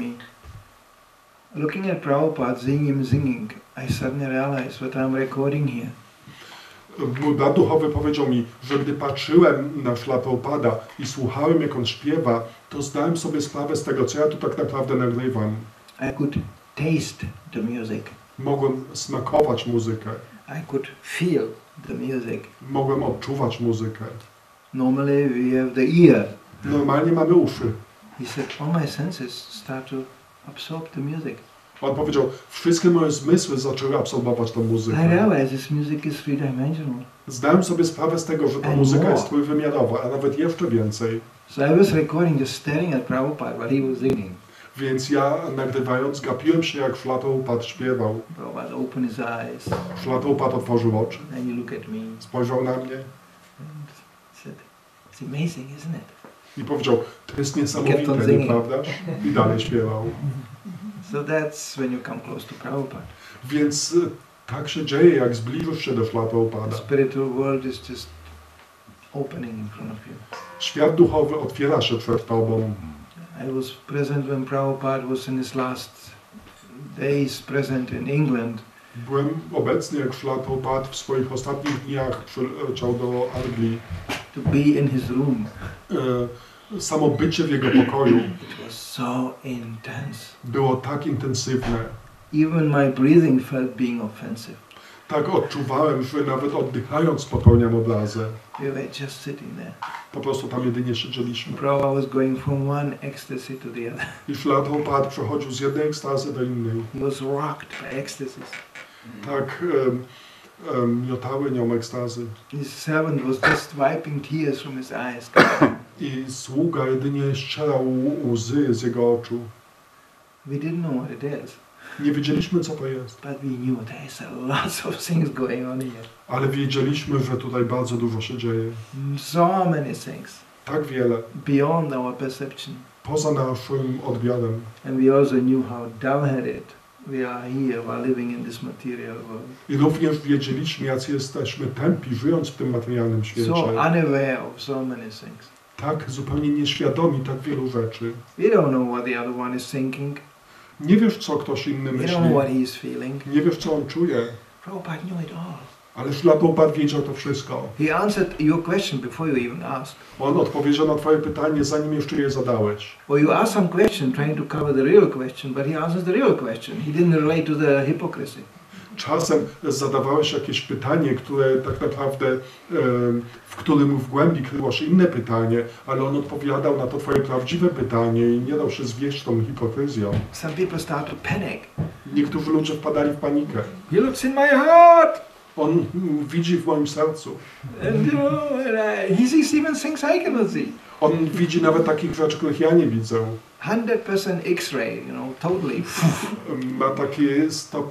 looking at Prabhupada, seeing him singing, I suddenly realized what I'm recording here. Mój brat duchowy powiedział mi, że gdy patrzyłem na Szlatopada i słuchałem, jak on śpiewa, to zdałem sobie sprawę z tego, co ja tu tak naprawdę nagrywam. I could taste the music. Mogłem smakować muzykę, I could feel the music. mogłem odczuwać muzykę. Normally we have the ear. Normalnie mamy uszy. He said, all my senses start to absorb the music. On powiedział, wszystkie moje zmysły zaczęły absorbować tą I muzykę. realized this music is three-dimensional. Zdałem sobie sprawę z tego, że ta And muzyka more. jest trójwymiarowa, a nawet jeszcze więcej. So I was recording, just staring at Prabhupada while he was singing. Więc ja nagrywając gapiłem się, jak Szlatoupad śpiewał. Prabhupada opened his eyes Szlatoupad otworzył oczy, and he looked at me spojrzał na mnie and said, "It's amazing, isn't it?" i powiedział, to jest Kept on niesamowite, singing. nieprawdaż? I dalej śpiewał. So that's when you come close to Prabhupada. Więc y, tak się dzieje, jak zbliżysz się do The Szlatoupada. spiritual world is just opening in front of you. Świat duchowy otwiera się przed tobą. I was present when Prabhupada was in his last days present in England. Byłem obecny, jak Szlatoupad w swoich ostatnich dniach przyleciał do Anglii. To be in his room. E, Samo bycie w jego pokoju It was so intense. było tak intensywne. Even my breathing felt being offensive. Tak odczuwałem, że nawet oddychając popełniam obrazę. We were just sitting there. Po prostu tam jedynie siedzieliśmy. Prabhupada was going from one ecstasy to the other. I Szlatoupad przechodził z jednej ekstazy do innej. He was rocked by ecstasies. Tak um, um, miotały nią ekstazy. His servant was just wiping tears from his eyes. I sługa jedynie ścierał łzy z jego oczu. We didn't know what it is, Nie wiedzieliśmy, co to jest, but we knew there is a lot of things going on here. ale wiedzieliśmy, że tutaj bardzo dużo się dzieje. So many things Tak wiele, beyond our perception. poza naszym odbiorem. And we also knew how dull-headed we are here while living in this material world. I również wiedzieliśmy, jacy jesteśmy tępi, żyjąc w tym materialnym świecie. So unaware of so many things. Tak zupełnie nieświadomi tak wielu rzeczy. We don't know what the other one is thinking. Nie wiesz, co ktoś inny We myśli. don't know what he is feeling. Nie wiesz, co on czuje. Prabhupada knew it all. Ale Szlatoupad wiedział to wszystko. He answered your question before you even asked. On odpowiedział na twoje pytanie, zanim jeszcze je zadałeś. Or you ask some question trying to cover the real question, but he answers the real question. He didn't relate to the hypocrisy. Czasem zadawałeś jakieś pytanie, które tak naprawdę, e, w którym w głębi kryło się inne pytanie, ale on odpowiadał na to twoje prawdziwe pytanie i nie dał się zwieść tą hipokryzją. Some people start to panic. Niektórzy ludzie wpadali w panikę. He looks in my heart, On mm, widzi w moim sercu. and you know, and, uh, he sees even things I cannot see. On widzi nawet takich rzeczy, których ja nie widzę. Hundred percent X-ray, you know, totally. Ma takie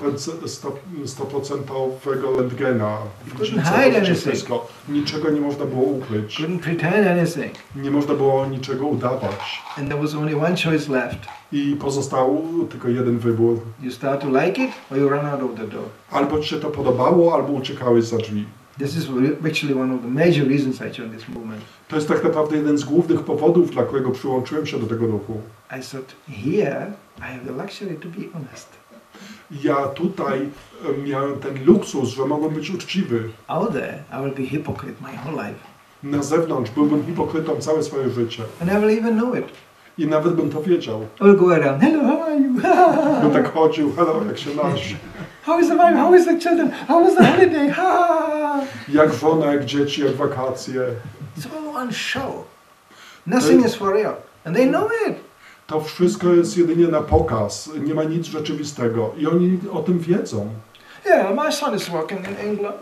sto procentowego rentgena. Widzi Couldn't hide całkowicie anything. wszystko. Niczego nie można było ukryć. Couldn't pretend anything. Nie można było niczego udawać. And there was only one choice left. I pozostał tylko jeden wybór. You start to like it, or you run out of the door. Albo ci się to podobało, albo uciekałeś za drzwi. This is actually one of the major reasons I joined this movement. To jest tak naprawdę jeden z głównych powodów, dla którego przyłączyłem się do tego ruchu. I thought, here I have the luxury to be honest. Ja tutaj e, miałem ten luksus, że mogłem być uczciwy. Out there, I will be hypocrite my whole life. Na zewnątrz byłbym hipokrytą całe swoje życie. And I will even know it. I nawet bym to wiedział. I will go around, hello, how are you? Bym tak chodził, hello, jak się masz? How is the wife? How is the children? How was the holiday? Ha! Jak żona, jak dzieci, jak wakacje. It's all one show. Nothing is for real. And they know it. To wszystko jest jedynie na pokaz. Nie ma nic rzeczywistego. I oni o tym wiedzą. Yeah, my son is working in England.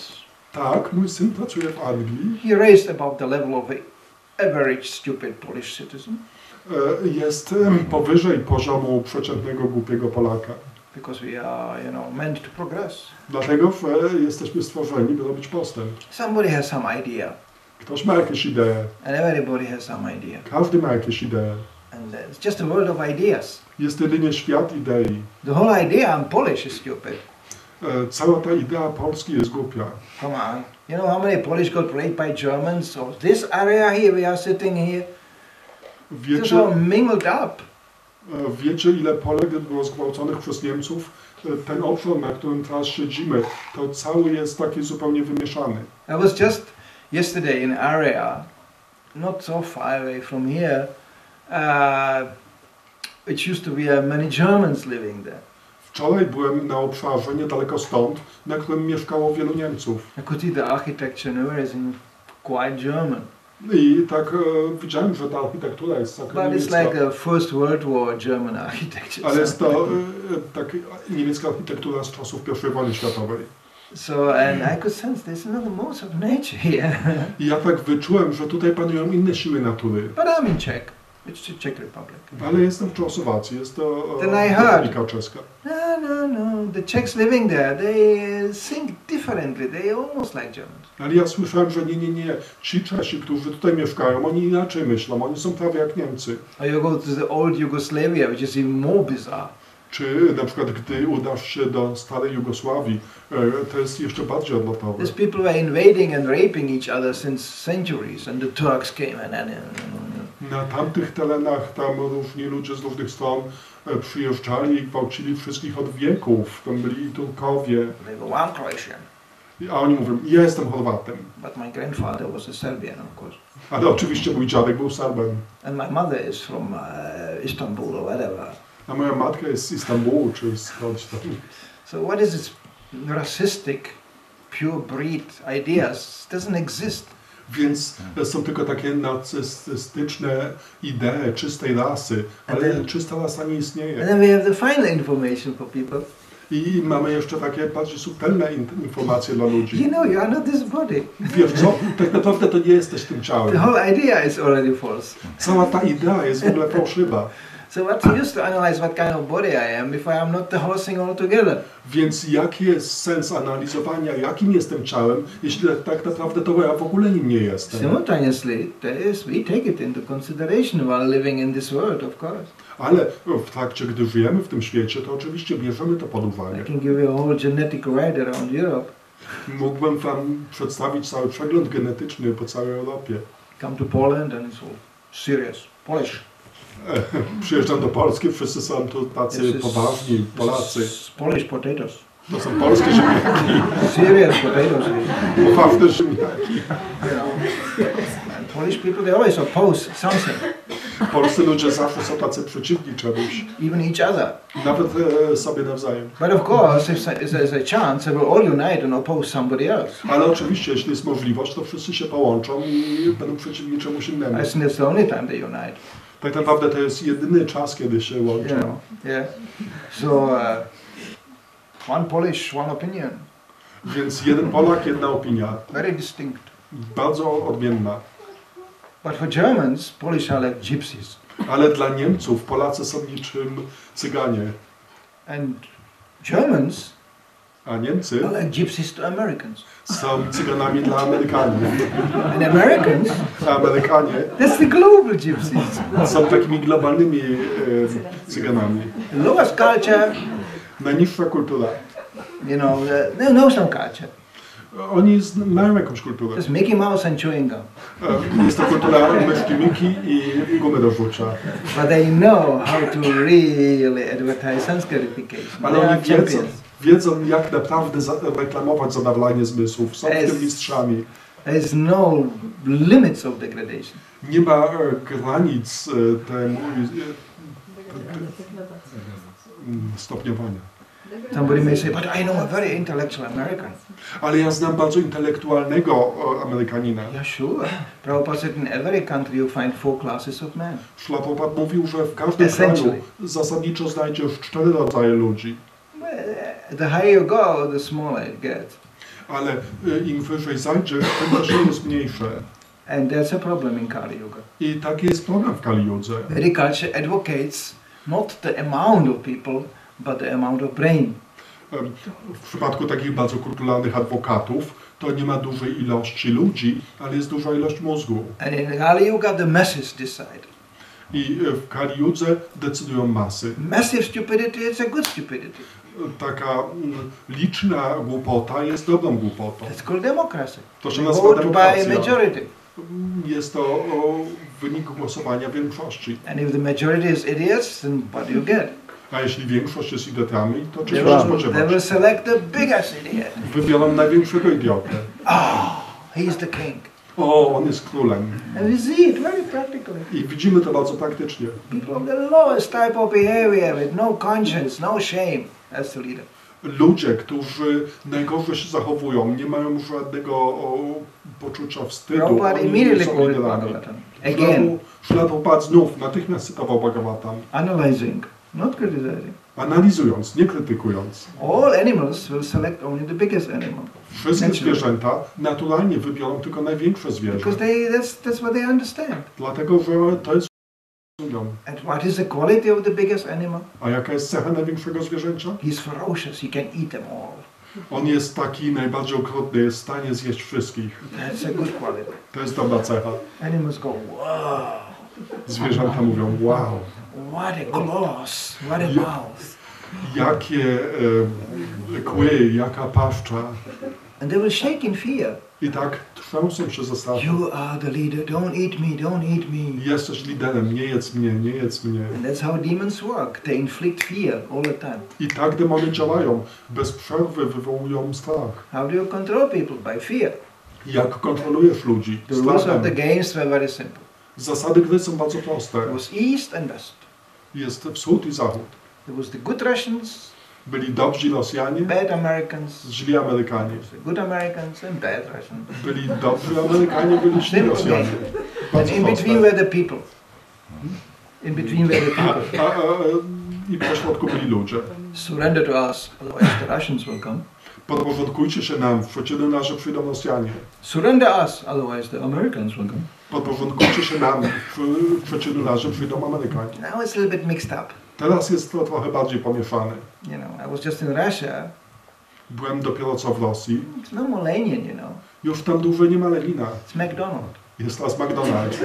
Tak, mój syn pracuje w Anglii. He raised above the level of a average stupid Polish citizen. E, Jest em, powyżej poziomu przeciętnego, głupiego Polaka. Because we are, you know, meant to progress. Dlatego, że jesteśmy stworzeni, by robić postęp. Somebody has some idea. Ktoś ma jakieś idee. And everybody has some idea. Każdy ma jakieś idee. And uh, it's just a world of ideas. Jest jedynie świat idei. The whole idea I'm Polish is stupid. E, Cała ta idea Polski jest głupia. Come on. You know how many Polish got raped by Germans? So this area here, we are sitting here, it's Wiecie, all mingled up. e, wiecie ile Polek było zgwałconych przez Niemców? E, Ten obszar, na którym teraz siedzimy, to cały jest taki zupełnie wymieszany. I was just yesterday in an area, not so far away from here, uh, which used to be uh, many Germans living there. Wczoraj byłem na obszarze niedaleko stąd, na którym mieszkało wielu Niemców. I could see the architecture and everything quite German. I tak e, widziałem, że ta architektura jest całkiem But it's niemiecka. like a First World War German architecture. Ale jest to e, tak niemiecka architektura z czasów pierwszej wojny światowej. So, and I could sense there's another modes of nature here. I ja tak wyczułem, że tutaj panują inne siły natury. But I'm in Czech. It's the Czech Republic. Ale jestem w Czechosłowacji, jest to Then I e, heard. Republika Czeska. No, no, no. The Czechs living there, they uh, think differently. They almost like Germans. Ale ja słyszałem, że nie, nie, nie, ci Czesi, którzy tutaj mieszkają, oni inaczej myślą, oni są prawie jak Niemcy. Or you go to the old Yugoslavia, which is even more bizarre. Czy na przykład gdy udasz się do starej Jugosławii, e, to jest jeszcze bardziej odlotowe. These people were invading and raping each other since centuries, and the Turks came and, and, and Na tamtych terenach tam różni ludzie z różnych stron e, przyjeżdżali i gwałcili wszystkich od wieków. Tam byli Turkowie, they were one Croatian. a oni mówią, ja jestem Chorwatem. But my grandfather was a Serbian, of course. Ale oczywiście mój dziadek był Serbem. And my mother is from uh, Istanbul or whatever. A moja matka jest z Istambułu, czy skądś tam. So what is this racistic, pure breed ideas? It doesn't exist. Więc są tylko takie narcystyczne idee czystej rasy, ale then- czysta rasa nie And istnieje. then we have the final information for people. I mamy jeszcze takie bardziej subtelne in- informacje dla You ludzi. know, you are not this body. Wiesz co? Tak naprawdę to nie jesteś tym The ciałem. whole idea is already false. Cała ta idea jest w ogóle fałszywa. So what's the use to analyze what kind of body I am if I am not the whole thing altogether? Więc jaki jest sens analizowania, jakim jestem ciałem, jeśli tak naprawdę to ja w ogóle nim nie jestem? Simultaneously, there is, we take it into consideration while living in this world, of course. Ale w trakcie, gdy żyjemy w tym świecie, to oczywiście bierzemy to pod I uwagę. can give you a whole genetic ride around Europe. Mógłbym wam przedstawić cały przegląd genetyczny po całej Europie. Come to Poland and it's all serious. Polish. E, Przyjeżdżam do Polski, wszyscy są tu tacy This is- poważni, this Polacy. is Polish potatoes. To są polskie ziemniaki, Serious potatoes. poważne ziemniaki. You know. And Polish people, they always oppose something, Polscy ludzie zawsze są tacy przeciwni czemuś, even each other. nawet e, sobie nawzajem. But of course, if there's a chance, they will all unite and oppose somebody else. Ale oczywiście, jeśli jest możliwość, to wszyscy się połączą i będą przeciwni czemuś innemu. I think that's the only time they unite. Tak naprawdę to jest jedyny czas, kiedy się You łączą. know, yeah. So, uh, one Polish, one opinion. Więc jeden Polak, jedna opinia. Very distinct. Bardzo odmienna. But for Germans, Polish are like gypsies. Ale dla Niemców Polacy są niczym Cyganie. And Germans A Niemcy are like gypsies to Americans. są Cyganami dla Amerykanów. And Americans, A Amerykanie that's the global gypsies. są takimi globalnymi e, Cyganami. The lowest culture, Najniższa kultura. you know, uh, they know some culture. Oni zn- mają jakąś kulturę. Just Mickey Mouse and chewing gum. E, Jest to kultura myszki Miki i gumy do rzucia. But they know how to really advertise Sanskarification. Ale They oni are wiedzą, champions. wiedzą jak naprawdę za- reklamować zadawlanie zmysłów. Są w Jest. tym mistrzami. There is no limits of degradation. Nie ma e, granic e, temu e, stopniowania. Somebody may say, but I know a very intellectual American. Ale ja znam bardzo intelektualnego e, Amerykanina. Yeah, sure. Prabhupada said in every country you find four classes of men. Szlapopat mówił, że w każdym Essentially. kraju zasadniczo znajdziesz cztery rodzaje ludzi. Well, the higher you go, the smaller it gets. Ale e, im wyżej zajdziesz, tym też jest mniejsze. And that's a problem in Kali Yuga. I taki jest problem w Kali Judze. Vedic culture advocates not the amount of people, but the amount of brain. W przypadku takich bardzo kulturalnych adwokatów to nie ma dużej ilości ludzi, ale jest duża ilość mózgu. And in Kali Yuga, the masses decide. I e, w Kali Judze decydują masy. Massive stupidity is a good stupidity. Taka mm, liczna głupota jest dobrą głupotą. It's called democracy. To się You nazywa vote by demokracja. majority. Jest to o, wynik głosowania większości. And if the majority is idiots, then what do you get? A jeśli większość jest idiotami, to czego They się will, they spodziewać? will select the biggest idiot. Wybiorą największego idiotę. Oh, he's the king. O, on jest królem. And we see it very practically. I widzimy to bardzo praktycznie. People of the lowest type of behavior with no conscience, no shame as the leader. Ludzie, którzy najgorzej się zachowują, nie mają żadnego o, poczucia wstydu. Prabhupada Oni immediately są quoted liderami. Bhagavatam. Again, Szlapopat znów natychmiast cytował Bhagavatam, analyzing, not criticizing. analizując, nie krytykując. All animals will select only the biggest animal. Wszystkie Naturally. zwierzęta naturalnie wybiorą tylko największe zwierzę. Because they, that's, that's what they understand. Dlatego, że to jest And what is the quality of the biggest animal? A jaka jest cecha największego zwierzęcia? He's ferocious, he can eat them all. On jest taki najbardziej okrutny, jest w stanie zjeść wszystkich. That's a good quality. To jest dobra cecha. Animals go, wow, Zwierzęta mówią, wow, what a claws, what a mouth. jakie e, kły, jaka paszcza. And they will shake in fear. I tak trząsą się ze strachu. You are the leader, don't eat me, don't eat me. Jesteś liderem, nie jedz mnie, nie jedz mnie. And that's how demons work. They inflict fear all the time. I tak demony działają. Bez przerwy wywołują strach. How do you control people? By fear. Jak kontrolujesz ludzi? The rules of the Strachem. games were very simple. Zasady gry są bardzo proste. There was East and West. Jest wschód i zachód. There was the good Russians, Byli dobrzy Rosjanie, bad Americans, źli Amerykanie. the good Americans and bad Russians. Byli dobrzy Amerykanie, byli źli Simple Rosjanie. game. And Bardzo in between proste. were the people. In between were the people. A, a, I po środku byli ludzie. Surrender to us, otherwise the Russians will come. Podporządkujcie się nam, w przeciwnym razie przyjdą Rosjanie. Surrender us, otherwise the Americans will come. Podporządkujcie się nam, w przeciwnym razie przyjdą Amerykanie. Now it's a little bit mixed up. Teraz jest to trochę bardziej pomieszane. You know, I was just in Russia. Byłem dopiero co w Rosji. It's no more Lenin, you know. Już tam dłużej nie ma Lenina. It's McDonald. Jest teraz McDonald's.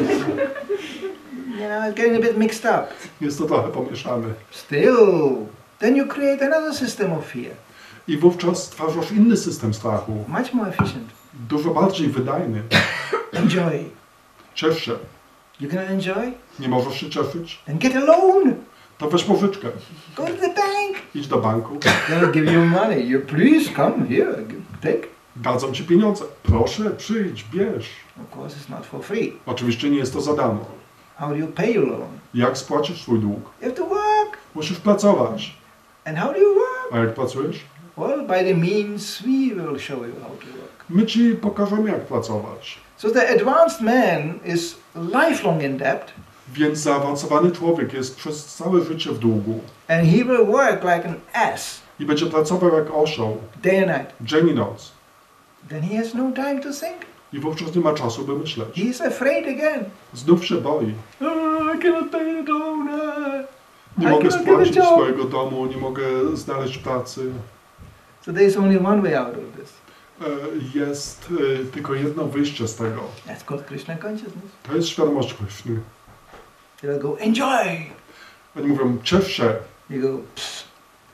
You know, it's getting a bit mixed up. Jest to trochę pomieszane. Still, then you create another system of fear. I wówczas stwarzasz inny system strachu. Much more efficient. Dużo bardziej wydajny. Enjoy. Ciesz się. You can enjoy Nie możesz się cieszyć? and get a loan. To weź pożyczkę. Go to the bank. Idź do banku. They'll give you money. You please come here, take. Dadzą ci pieniądze. Proszę, przyjdź, bierz. Of course, it's not for free. Oczywiście nie jest to za darmo. How do you pay your loan? Jak spłacisz swój dług? You have to work. Musisz pracować. And how do you work? A jak pracujesz? Well, by the means we will show you how to work. My ci pokażemy, jak pracować. So the advanced man is lifelong in debt, Więc zaawansowany człowiek jest przez całe życie w długu. and he will work like an ass I będzie pracował jak osioł, day and night. dzień i noc. Then he has no time to think. I wówczas nie ma czasu, by myśleć. He's afraid again. Znów się boi. Oh, I cannot pay the loan. uh, Nie I mogę cannot get a spłacić job. swojego domu, nie mogę znaleźć pracy. So there is only one way out of this. E, Jest e, tylko jedno wyjście z tego. That's called Krishna consciousness. To jest świadomość Kryszny. They'll go, enjoy. Oni mówią, ciesz się, You go, psst.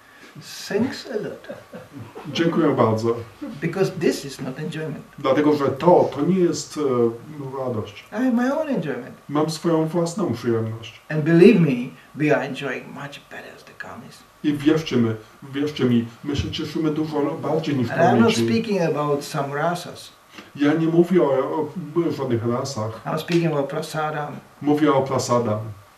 Thanks a lot. dziękuję bardzo. Because this is not enjoyment. Dlatego, że to, to nie jest e, radość. I have my own enjoyment. Mam swoją własną przyjemność. And believe me, we are enjoying much better as the karmis. I wierzcie mi, wierzcie mi, my się cieszymy dużo bardziej niż And I'm not karmici. speaking about some rasas. Ja nie mówię o, o żadnych rasach. I'm speaking about prasadam. Mówię o prasadam.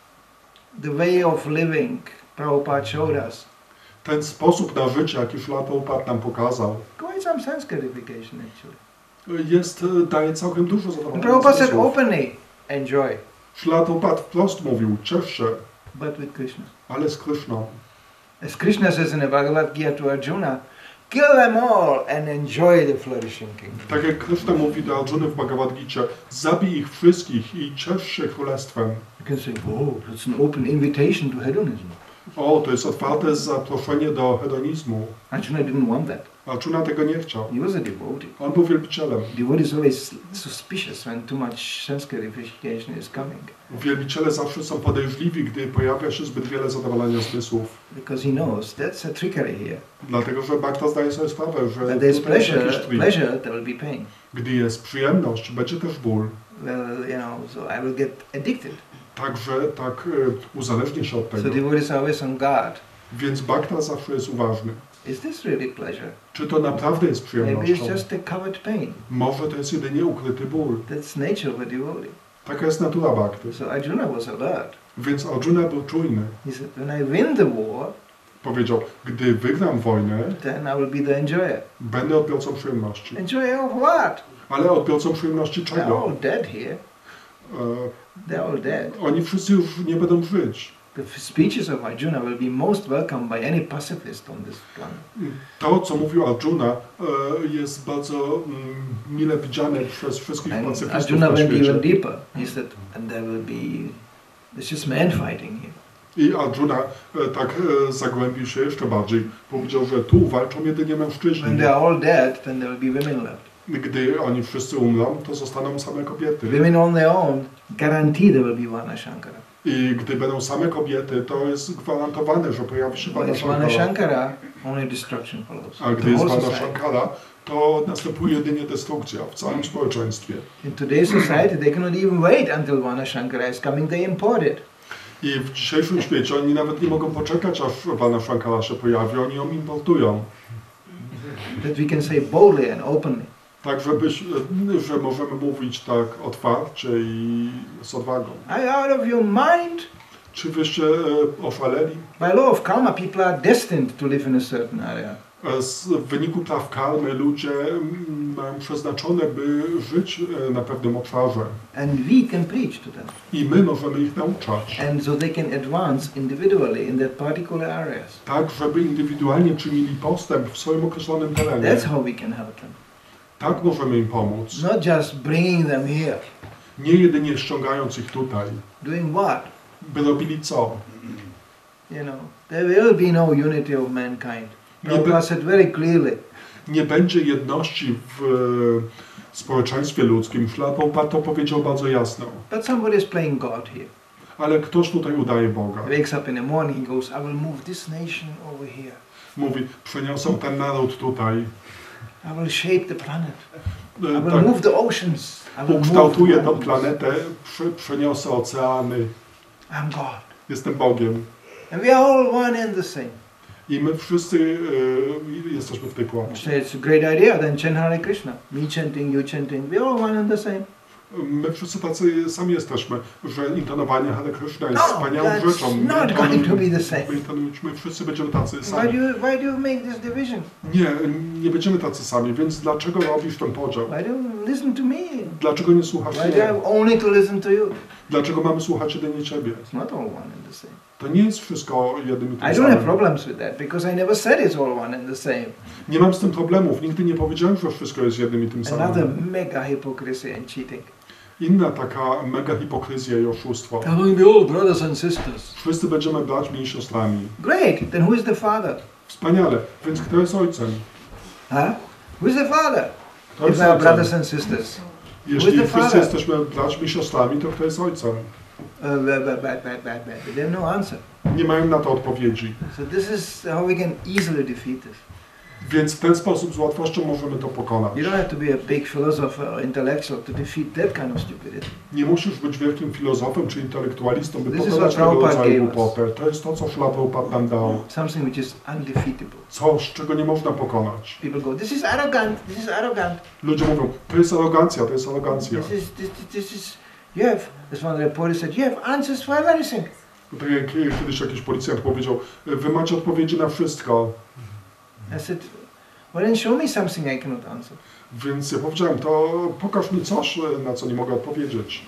The way of living Prabhupada showed us. Ten sposób na życie, jaki Śrila Prabhupada nam pokazał, Quite some sanscrification actually. jest, e, daje całkiem dużo And zadowolenia. Prabhupada z said zmysłów. openly, enjoy, Śrila Prabhupada wprost mówił, ciesz się, but with Krishna. ale z Kryszną. As Krishna says in the Bhagavad Gita to Arjuna, kill them all and enjoy the flourishing kingdom. Tak jak Kryszna mówi do Arjuny w Bhagavad Gicie, zabij ich wszystkich i ciesz się królestwem. You can say, oh, that's an open invitation to hedonism. O, to jest otwarte zaproszenie do hedonizmu. Arjuna didn't want that. Arjuna tego nie chciał. He was a devotee. On był wielbicielem. Devotee is always suspicious when too much sanscrification is coming. Wielbiciele zawsze są podejrzliwi, gdy pojawia się zbyt wiele zadowolenia zmysłów. Because he knows that's a trickery here. Dlatego, że Bhakta zdaje sobie sprawę, że When there's to jest pleasure, jakiś trik. pleasure, there will be pain. Gdy jest przyjemność, będzie też ból. Well, you know, so I will get addicted. Także tak y, uzależnię się od So tego. devotees are always on guard. Więc Bhakta zawsze jest uważny. Is this really pleasure? Czy to naprawdę jest Maybe it's przyjemnością? just a covered pain. Może to jest jedynie ukryty ból. That's nature of a devotee. Taka jest natura Bhakty. So Arjuna was alert. Więc Arjuna był czujny. He said, when I win the war, Powiedział, gdy wygram wojnę, then I will be the enjoyer. będę odbiorcą przyjemności. Enjoyer of what? Ale odbiorcą przyjemności They're czego? all dead here. E, They're all dead. oni wszyscy już nie będą żyć. The f- speeches of Arjuna will be most welcomed by any pacifist on this planet. To, co mówił Arjuna, e, jest bardzo mm, mile widziane przez wszystkich And pacyfistów Arjuna na went even świecie. deeper. He said, and there will be It's just man fighting here. I Arjuna e, tak e, zagłębił się jeszcze bardziej. Powiedział, że tu walczą jedynie mężczyźni. When they are all dead, then there will be women left. Gdy oni wszyscy umrą, to zostaną same kobiety. Women on their own, guarantee there will be Varnashankara. I gdy będą same kobiety, to jest gwarantowane, że pojawi się But it's Varnashankara. Varnashankara, only destruction follows. A gdy The jest whole society. Varnashankara, to następuje jedynie destrukcja w całym społeczeństwie. In today's society, they cannot even wait until Varnashankara is coming, they import it. I w dzisiejszym świecie oni nawet nie mogą poczekać, aż Varnashankara się pojawi, oni ją importują. That we can say boldly and openly. Tak, żeby, że możemy mówić tak otwarcie i z odwagą. Are you out of your mind? Czy wyście e, oszaleli? By law of karma, people are destined to live in a certain area. E, Z w wyniku praw karmy ludzie mm, mają przeznaczone, by żyć e, na pewnym obszarze. And we can preach to them. I my możemy ich nauczać. And so they can advance individually in their particular areas. Tak, żeby indywidualnie czynili postęp w swoim określonym terenie. That's how we can help them. Tak możemy im pomóc. Not just bringing them here. Nie jedynie ściągając ich tutaj, Doing what? by robili co? You know, there will be no unity of mankind. Nie, Prabhupada be, said very clearly. nie będzie jedności w e, społeczeństwie ludzkim. Szlapą to powiedział bardzo jasno. But somebody is playing God here. Ale ktoś tutaj udaje Boga. He wakes up in the morning, he goes, I will move this nation over here. Mówi, przeniosą ten naród tutaj. I will shape the planet. I E, will tak, move the oceans. I will move ukształtuję the tę mountains. planetę, prze, przeniosę oceany. I'm God. Jestem Bogiem. And we are all one and the same. I my wszyscy e, jesteśmy w tej pułapce. So it's a great idea, then chant Hare Krishna. Me chanting, you chanting, we are all one and the same. My wszyscy tacy sami jesteśmy, że intonowanie Hare Krishna jest No, wspaniałą that's rzeczą. not going to be the same. My, intonujemy, my wszyscy będziemy tacy Why sami. do you, why do you make this division? Nie, nie będziemy tacy sami, więc dlaczego robisz ten podział? Why do you listen to me? Dlaczego nie słuchasz Why do I mnie? have only to listen to you? Dlaczego mamy słuchać jedynie Ciebie? It's not all one and the same. To nie jest wszystko jednym i I tym don't have samym. problems with that because I never said it's all one and the same. Nie mam z tym problemów. Nigdy nie powiedziałem, że wszystko jest jednym i tym Another samym. mega hypocrisy and cheating. Inna taka mega hipokryzja i oszustwo. We're going to be all brothers and sisters. Wszyscy będziemy braćmi i siostrami. Great, then who is the father? Wspaniale. Więc kto jest ojcem? Huh? Who is the father? Kto If jest we are brothers ojcem? and sisters. Jeśli Who is the wszyscy father? jesteśmy braćmi i siostrami, to kto jest ojcem? Uh, bad, bad, bad, bad, bad, bad. They have no answer. Nie mają na to odpowiedzi. So this is how we can easily defeat this. Więc w ten sposób z łatwością możemy to pokonać. You don't have to be a big philosopher or intellectual to defeat that kind of stupidity. Nie musisz być wielkim filozofem czy intelektualistą, by This is pokonać what tego Prabhupada rodzaju gave us. głupotę. To jest to, co Szla Prabhupada nam dał. Something which is undefeatable. Coś, czego nie można pokonać. People go, this is arrogant, this is arrogant. Ludzie mówią, to jest arogancja, to jest arogancja. This is, this, this is, you have, as one reporter said, you have answers for everything. Tak jak kiedyś jakiś policjant powiedział, wy macie odpowiedzi na wszystko. I said, well then show me something I cannot answer. Więc ja powiedziałem, to pokaż mi coś, na co nie mogę odpowiedzieć.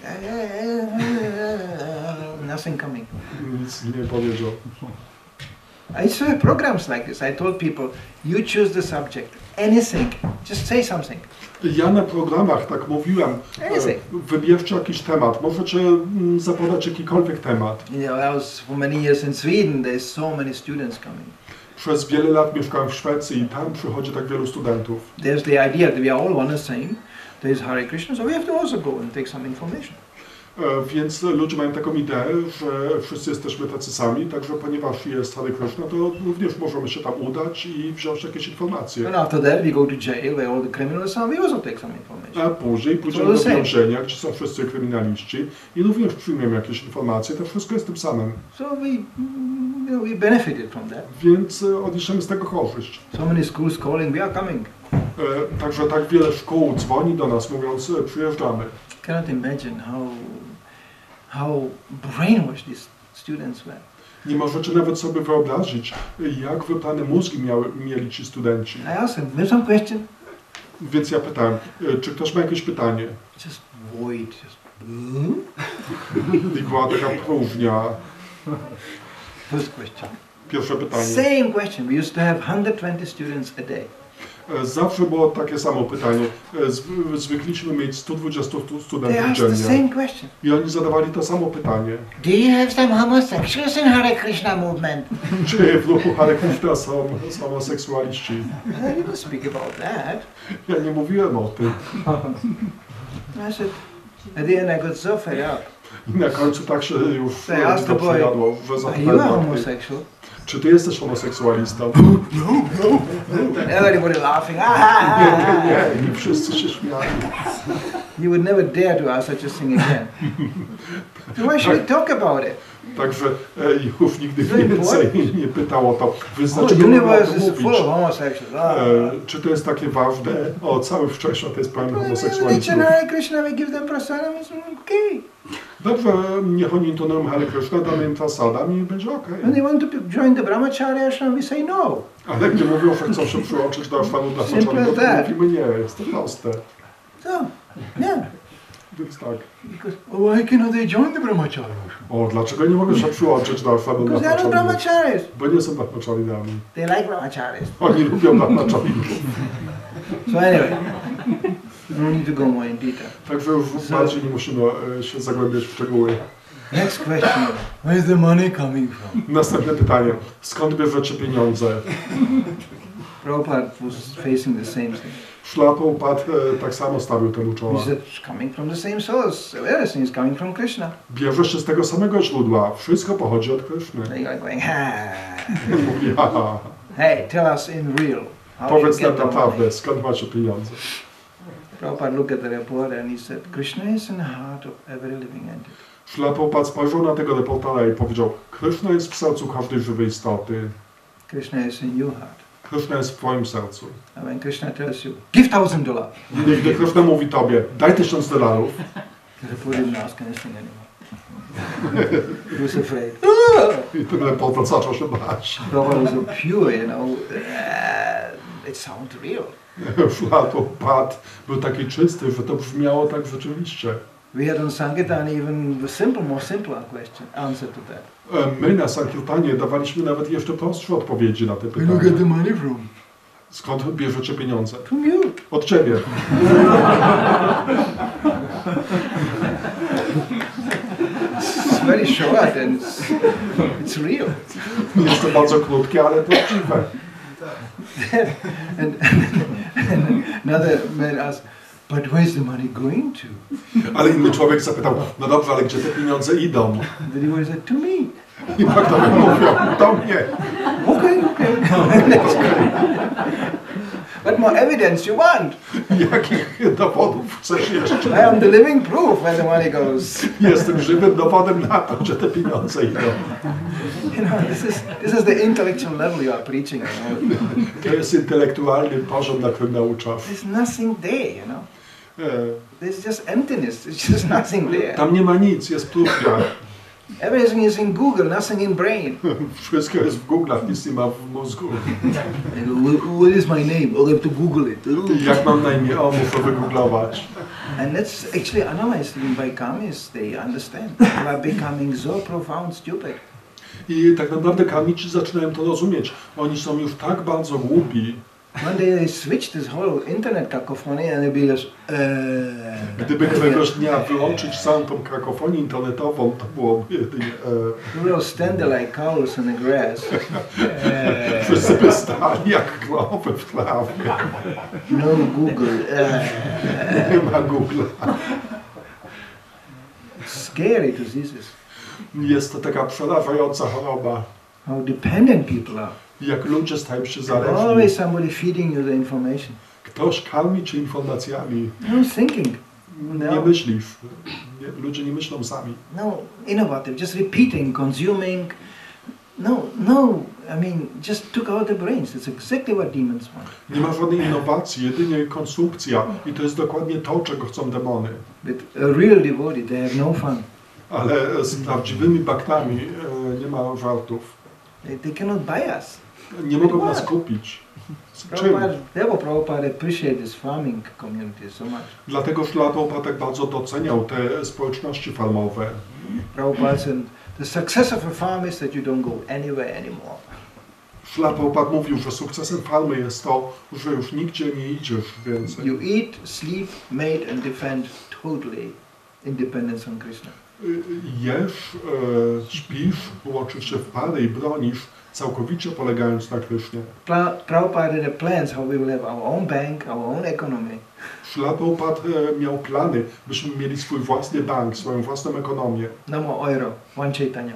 Nothing coming. Nic mi nie powiedział. I used to have programs like this. I told people, you choose the subject, anything, just say something. Ja na programach tak mówiłem, Anything. wybierzcie jakiś temat, możecie mm, zapodać jakikolwiek temat. You know, I was for many years in Sweden, there's so many students coming. Przez wiele lat mieszkałem w Szwecji i tam przychodzi tak wielu studentów. There's the idea that we are all one the same. There's Hare Krishna, so we have to also go and take some information. E, Więc ludzie mają taką ideę, że wszyscy jesteśmy tacy sami, także ponieważ jest Hare Krishna, to również możemy się tam udać i wziąć jakieś informacje. And after that we go to jail where all the criminals are, we also take some information. A później pójdziemy To do the same. więzienia, gdzie są wszyscy kryminaliści i również przyjmiemy jakieś informacje, to wszystko jest tym samym. So we, mm, you know, we benefited from that. Więc e, odniesiemy z tego korzyść. So many schools calling, we are coming. E, Także tak wiele szkół dzwoni do nas, mówiąc, e, przyjeżdżamy. Cannot imagine how, how brainwashed these students were. Nie możecie nawet sobie wyobrazić, jak wyplane mózgi miały, mieli ci studenci. I asked them, there's some question? Więc ja pytałem, e, czy ktoś ma jakieś pytanie? Just void, just... I była taka próżnia. First question. Pierwsze pytanie. Same question. We used to have one hundred twenty students a day. E, Zawsze było takie samo pytanie. E, zwy- Zwykliśmy mieć sto dwadzieścia stu They studentów asked the dziennie. same question. I oni zadawali to samo pytanie. Do you have some homosexuals in Hare Krishna movement? Czy w ruchu Hare Krishna są homoseksualiści? I didn't speak about that. Ja nie mówiłem o tym. I said, at the end I got so fed up. I na końcu tak się już They asked to the boy, przejadło, że are you a zapytałem, homosexual? czy ty jesteś homoseksualistą? And everybody laughing. Ah, ah, Nie, ah, nie, ah. nie. I wszyscy się śmiali. You would never dare to ask such a thing again. So why should we talk about it? Także e, już nigdy Very więcej important. nie pytał o to. Wy The znaczy, whole nie mogę o universe tym is full of mówić. homosexuals. Ah. E, czy to jest takie ważne? O, cały wszechświat jest pełen Well, homoseksualistów. religion, Hare Krishna, we give them prasadam, it's okay. Dobrze, niech oni intonują Hare Krishna, damy im prasadam i będzie okej. When they want to join the brahmacharya ashram, we say no. Ale gdy mówią, że chcą się przyłączyć do ashramu dla Simple początku, as to that. mówimy nie, jest to proste. So, yeah. Więc tak. Because, oh, why cannot they join the brahmacharya? O, dlaczego nie mogę się przyłączyć do ashramu dla Because they are not początku? brahmacharyas. Bo nie są brahmacharinami. They like brahmacharyas. Oni lubią brahmacharinów. So anyway, no need to go more in detail. Także już bardziej nie musimy e, się zagłębiać w szczegóły. Next question. Where is the money coming from? Następne pytanie. Skąd bierzecie pieniądze? Prabhupada was facing the same thing. Szlapopad e, tak samo stawił temu He czoła. said, it's coming from the same source. So everything is coming from Krishna. Bierze się z tego samego źródła. Wszystko pochodzi od Kryszny. They are going, ha. Mówi, haha, Hey, tell us in real. How do you powiedz nam get the money? naprawdę, skąd macie pieniądze? Prabhupada looked at the report and he said, Krishna is in the heart of every living entity. Szlapopad spojrzał na tego reportera i powiedział, Kryszna jest w sercu każdej żywej istoty. Krishna is in your heart. Kryszna jest w twoim sercu. And when Krishna tells you, give thousand dollars, I gdy Kryszna mówi tobie, daj tysiąc dolarów, the reporter didn't ask anything anymore. He was afraid. i ten reporter zaczął się bać. Prabhupada was so pure, you know, uh, it sounds real. Szlapopad był taki czysty, że to brzmiało tak rzeczywiście. We had on Sankirtan even the simple, more simple question, answer to that. My na Sankirtanie dawaliśmy nawet jeszcze prostsze odpowiedzi na te Where do you get pytania. the money from? Skąd bierzecie pieniądze? From you. Od ciebie. It's very short and it's, it's real. Jest to bardzo krótkie, ale prawdziwe. and, and another man asked, but where's the money going to? Ale inny człowiek zapytał, no dobrze, ale gdzie te pieniądze idą? And the devotee said, to me. I Bhaktowie mówią, do mnie. Okay, okay. What more evidence you want? Jakich dowodów chcesz jeszcze? I am the living proof where the money goes. Jestem żywym dowodem na to, gdzie te pieniądze idą. You know, this is this is the intellectual level you are preaching. You know? To jest intelektualny poziom, na którym nauczasz. There's nothing there, you know. E, There's just emptiness. There's just nothing there. Tam nie ma nic, jest próżnia. Everything is in Google, nothing in brain. Wszystko jest w Google'ach, nic nie ma w mózgu. What is my name? Oh, I have to Google it. Jak mam na imię? O, muszę wygooglować. And that's actually analyzed in by Kamis. They understand. They are becoming so profound stupid. I tak naprawdę karmici zaczynają to rozumieć. Oni są już tak bardzo głupi. One day they switch this whole internet cacophony and they'll be just, uh, Gdyby któregoś dnia wyłączyć całą tą kakofonię internetową, to byłoby jedynie... E, we'll stand there like cows in the grass. Uh, wszyscy by stali jak krowy w trawie. no Google. Uh, Nie ma Google'a. it's scary to see this. Jest to taka przerażająca choroba. How dependent people are. Jak ludzie stają się zależni. Always somebody feeding you the information. Ktoś karmi cię informacjami. No thinking. Nie No, myślisz. Nie, ludzie nie myślą sami. no innovative, just repeating, consuming. No, no, I mean, just took out the brains. It's exactly what demons want. Nie ma żadnej innowacji, jedynie konsumpcja. I to jest dokładnie to, czego chcą demony. With a real devotee, they have no fun. Ale z prawdziwymi baktami e, nie ma żartów. They, they cannot buy us. Nie mogą nas kupić. Z czym? Prabhupada, therefore Prabhupada appreciate this farming community so much. Dlatego Szlapopad tak bardzo doceniał te społeczności farmowe. Prabhupada said, the success of a farm is that you don't go anywhere anymore. Szlapełpat mówił, że sukcesem farmy jest to, że już nigdzie nie idziesz więcej. You eat, sleep, mate and defend totally independence on Krishna. Y, Jesz, e, śpisz, łączysz się w parę i bronisz, całkowicie polegając na Krysznie. Pra- Prabhupada had a plans how we will have our own bank, our own economy. Szlapełpat e, miał plany, byśmy mieli swój własny bank, swoją własną ekonomię. No more euro, one Chaitanya.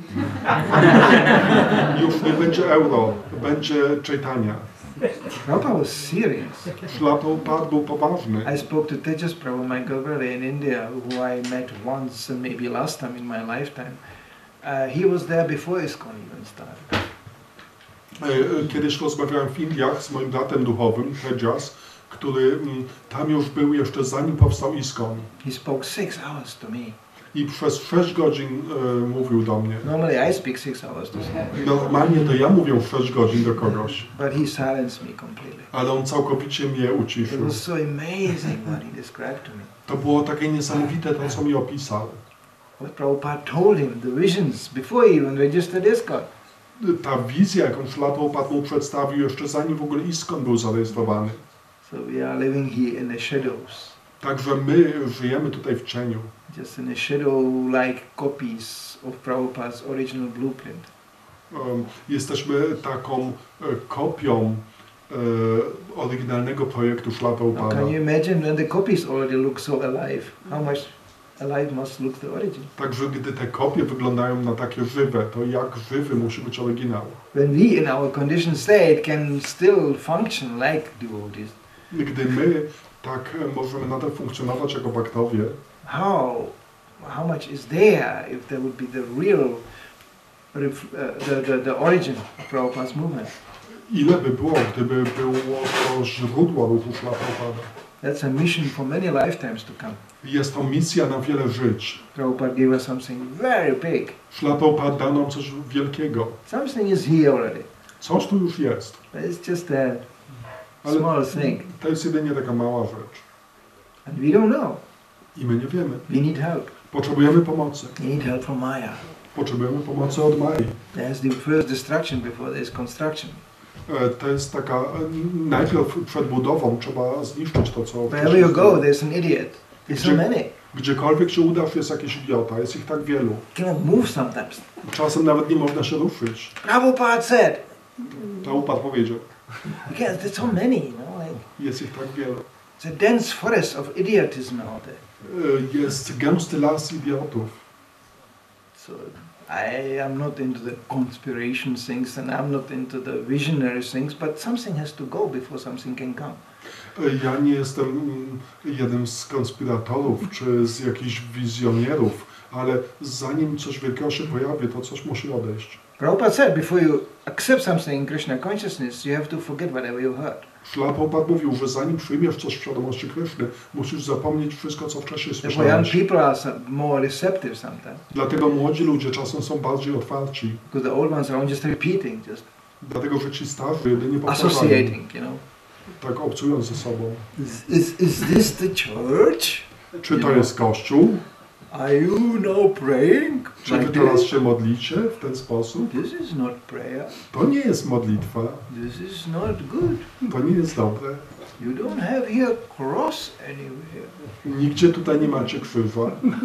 Już nie będzie euro, będzie Chaitanya. Prabhupada was serious. Szlapełpat był poważny. I spoke to Tejas Prabhu, my Guruvara in India, who I met once and maybe last time in my lifetime. Uh, he was there before ISKCON even started. E, e, Kiedyś rozmawiałem w Indiach z moim bratem duchowym, Tejas, który mm, tam już był jeszcze zanim powstał ISKCON. He spoke six hours to me. I przez sześć godzin e, mówił do mnie. Normally I speak six hours to someone, Normalnie to ja mówię sześć godzin do kogoś, but he silenced me completely. ale on całkowicie mnie It uciszył. was so amazing what he described to me. To było takie niesamowite to, co mi opisał. What Prabhupada told him, the visions, before he even registered ISKCON. Ta wizja, jaką Szlapełpat mu przedstawił jeszcze zanim w ogóle ISKCON był zarejestrowany. So we are living here in the shadows, Także my żyjemy tutaj w cieniu. just in the shadow-like copies of Prabhupada's original blueprint. Um, jesteśmy taką e, kopią e, oryginalnego projektu Now, Szlapełpada. can you imagine when the copies already look so alive? How much alive must look the origin? Także gdy te kopie wyglądają na takie żywe, to jak żywy musi być oryginał. When we in our conditioned state can still function like devotees, Gdy my tak e, możemy nadal funkcjonować jako baktowie, how how much is there if there would be the real ref, uh, the, the, the origin of Prabhupada's movement? ile by było, gdyby było to źródło ruchu Szlapełpada? That's a mission for many lifetimes to come. Jest to misja na wiele żyć. Prabhupada gave us something very big. Szlapełpad dał nam coś wielkiego. Something is here already, Coś tu już jest. but it's just a Ale small thing, to jest jedynie taka mała rzecz. and we don't know. I my nie wiemy. We need help. Potrzebujemy pomocy. We need help from Maya. Potrzebujemy pomocy od Mai. There's the first destruction before there's construction. E, To jest taka, e, najpierw przed budową trzeba zniszczyć to, co Wherever you go, there's an idiot. There's so Gdzie- many. Gdziekolwiek się udasz, jest jakiś idiota, jest ich tak wielu. You cannot move sometimes. Czasem nawet nie można się ruszyć. Prabhupada said, Prabhupada powiedział, you can't, there's so many, you know, like, jest ich tak wielu. it's a dense forest of idiotism out there. E, Jest gęsty las idiotów. So I am not into the conspiration things and I'm not into the visionary things, but something has to go before something can come. E, Ja nie jestem mm, jednym z konspiratorów czy z jakichś wizjonerów, ale zanim coś wielkiego się pojawi, to coś musi odejść. Prabhupada said, before you accept something in Krishna consciousness, you have to forget whatever you heard. Szlapełpat mówił, że zanim przyjmiesz coś w świadomości Kryszny, musisz zapomnieć wszystko, co wcześniej Therefore, young słyszałeś. people are some more receptive sometimes, Dlatego młodzi ludzie czasem są bardziej otwarci. because the old ones are just repeating, just Dlatego, że ci starzy jedynie powtarzają, associating, you know. tak obcując ze sobą. Is, is, is this the church? Czy to jest Kościół? Are you now praying? Czy wy Like teraz this? się modlicie w ten sposób? This is not prayer. To nie jest modlitwa. This is not good. To nie jest dobre. You don't have here cross anywhere. Nigdzie tutaj nie macie krzyża.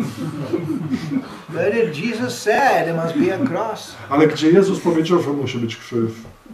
Where did Jesus say there must be a cross? Ale gdzie Jezus powiedział, że musi być krzyż?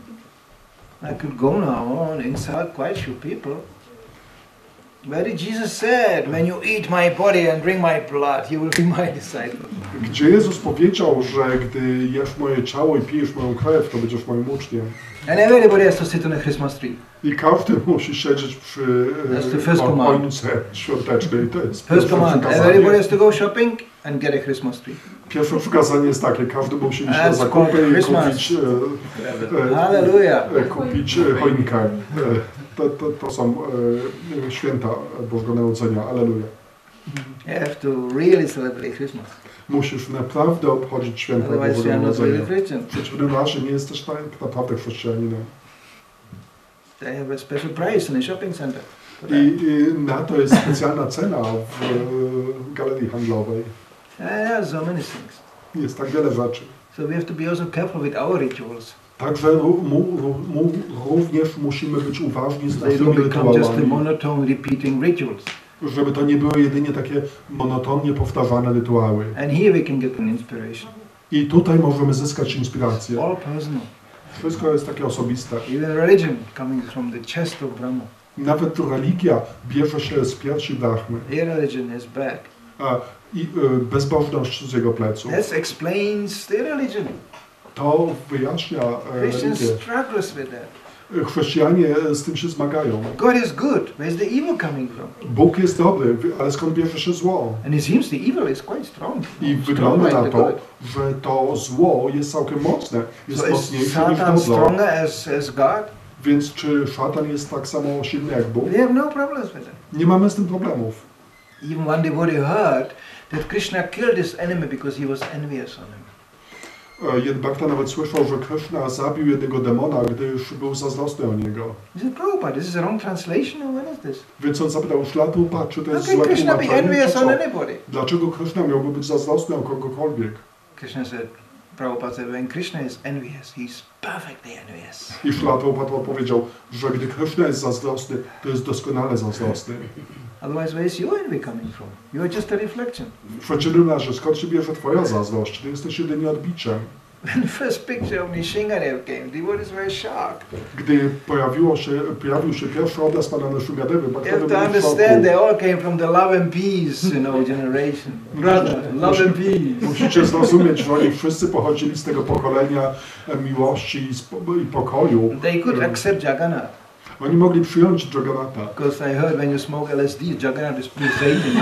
I could go now on and insult quite a few people. Where did Jesus said, when you eat my body and drink my blood, you will be my disciple? Gdzie Jezus powiedział, że gdy jesz moje ciało i pijesz moją krew, to będziesz moim uczniem. And everybody has to sit on a Christmas tree. I każdy musi siedzieć przy That's the e, first o- command. choince świątecznej. To jest First pierwsze command, everybody przykazanie. has to go shopping and get a Christmas tree. Pierwsze przykazanie jest takie, każdy musi iść na That's zakupy called i Christmas. kupić, e, e, Hallelujah. e, kupić e, choinkę. E, to, to, to są e, święta Bożego Narodzenia. Alleluja. You have to really celebrate Christmas. Musisz naprawdę obchodzić święta Otherwise you Bożego are not really Narodzenia. Christian. W przeciwnym razie nie jesteś tak naprawdę chrześcijaninem. They have a special price in a shopping center. for I, that. I na to jest specjalna cena w e, galerii handlowej. There are so many things. Jest tak wiele rzeczy. So we have to be also careful with our rituals. Także ró- mu, ró- mu, również musimy być uważni z They don't własnymi become just the rytuałami, monotone repeating rituals. żeby to nie były jedynie takie monotonnie powtarzane rytuały. And here we can get an inspiration. I tutaj możemy zyskać inspirację. All personal. Wszystko jest takie osobiste. Even religion coming from the chest of Brahma. Nawet religia bierze się z piersi Brahmy, Their religion is back. a i, y, bezbożność z jego pleców. That explains their religion. To wyjaśnia e, Christians religię. struggles with that. Chrześcijanie z tym się zmagają. God is good. Where's the evil coming from? Bóg jest dobry, ale skąd bierze się zło? And it seems the evil is quite strong. I Strong wygląda like na the to, good. że to zło jest całkiem mocne, jest So is mocniejsze niż Satan dobro. stronger as, as God? Więc czy szatan jest tak samo silny jak Bóg? We have no problems with it. Nie mamy z tym problemów. Even one devotee heard that Krishna killed his enemy because he was envious on him. E, Jed Bhakta nawet słyszał, że Krishna zabił jednego demona, gdyż był zazdrosny o niego. He said, Prabhupada, this is a wrong translation or what is this? Więc on zapytał Szlatupa, czy to How jest can złe Krishna be tłumaczenie, czy envious co? on anybody? Dlaczego Krishna miałby być zazdrosny o kogokolwiek? Krishna said, Prabhupada said, when Krishna is envious, he's perfectly envious. I Szlatupa odpowiedział, że gdy Krishna jest zazdrosny, to jest doskonale zazdrosny. Otherwise, where is your envy coming from? You are just a reflection. W przeciwnym razie, skąd się bierze twoja zazdrość? Ty jesteś jedynie odbiczem. When the first picture of Nishingadev came, devotees were shocked. Gdy pojawiło się, pojawił się pierwszy obraz pana Nrsimhadewy, You Bhaktowie have to byli w understand szoku. they all came from the love and peace, you know, generation. Brother, love and peace. Musicie zrozumieć, że oni wszyscy pochodzili z tego pokolenia e, miłości i, spo, i pokoju. They could accept Jagannath. Oni mogli przyjąć Jagannatha. Because I heard when you smoke L S D, Jagannath is pulsating.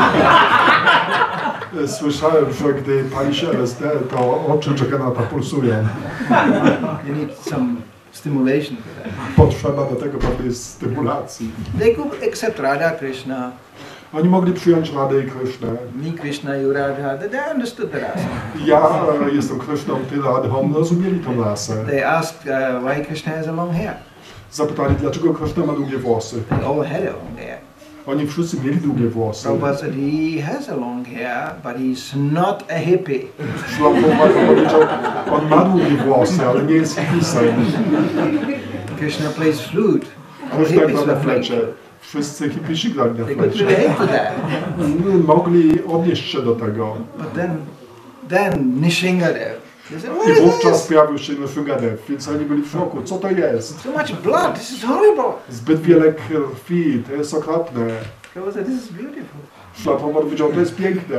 E, Słyszałem, że gdy pali się L S D, to oczy Jagannatha pulsują. You need some stimulation for that. Potrzeba do tego pewnej stymulacji. They could accept Radha Krishna, Oni mogli przyjąć Radę i Krishnę. me Krishna, you Radha. They- They understood the rasa. Ja e, jestem Krishną, ty Radhą, rozumieli tą rasę. They asked uh, why Krishna has a long hair. Zapytali, dlaczego Krishna ma długie włosy. They all had a long hair. Oni wszyscy mieli długie włosy. Prabhupada said he has a long hair, but he's not a hippie. Szlachowany powiedział, on ma długie włosy, ale nie jest hipisem. Krishna plays flute. All Krishna hippies gra na were playing flecie. flute. Wszyscy hipisi grali na They could flecie. relate to that. Mogli odnieść się do tego. But then, then Nishingadev, they said, what I is wówczas this? pojawił się Nrsimhadev, więc oni byli w szoku. Co to jest? So much blood, this is horrible. Zbyt wiele krwi, to jest okropne. Prabhupada said, this is beautiful. Szlachowany powiedział, to jest piękne.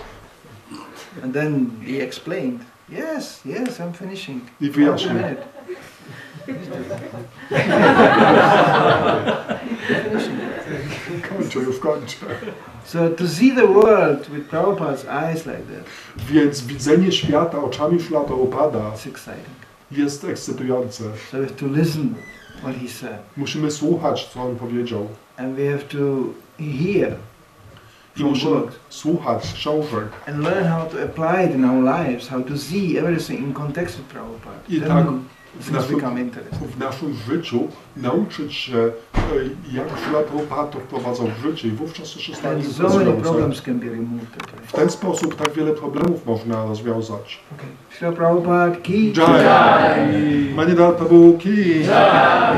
And then he explained, yes, yes, I'm finishing. I One wyjaśnił. minute. Kończę, już kończę. So to see the world with Prabhupada's eyes like that, Więc widzenie świata oczami Szlachowpada it's exciting. jest ekscytujące. So we have to listen what he said. Musimy słuchać, co on powiedział. And we have to hear I from musimy books słuchać książek. and learn how to apply it in our lives, how to see everything in context with Prabhupada. I Then tak w things naszym, become interesting. w naszym życiu nauczyć się, e, jak Szlachowpada to wprowadzał w życie i wówczas to się stanie And so many interesujące. problems can be removed that way. W ten sposób tak wiele problemów można rozwiązać. Okay. Srila Prabhupada ki Jai! Manidal Prabhu ki!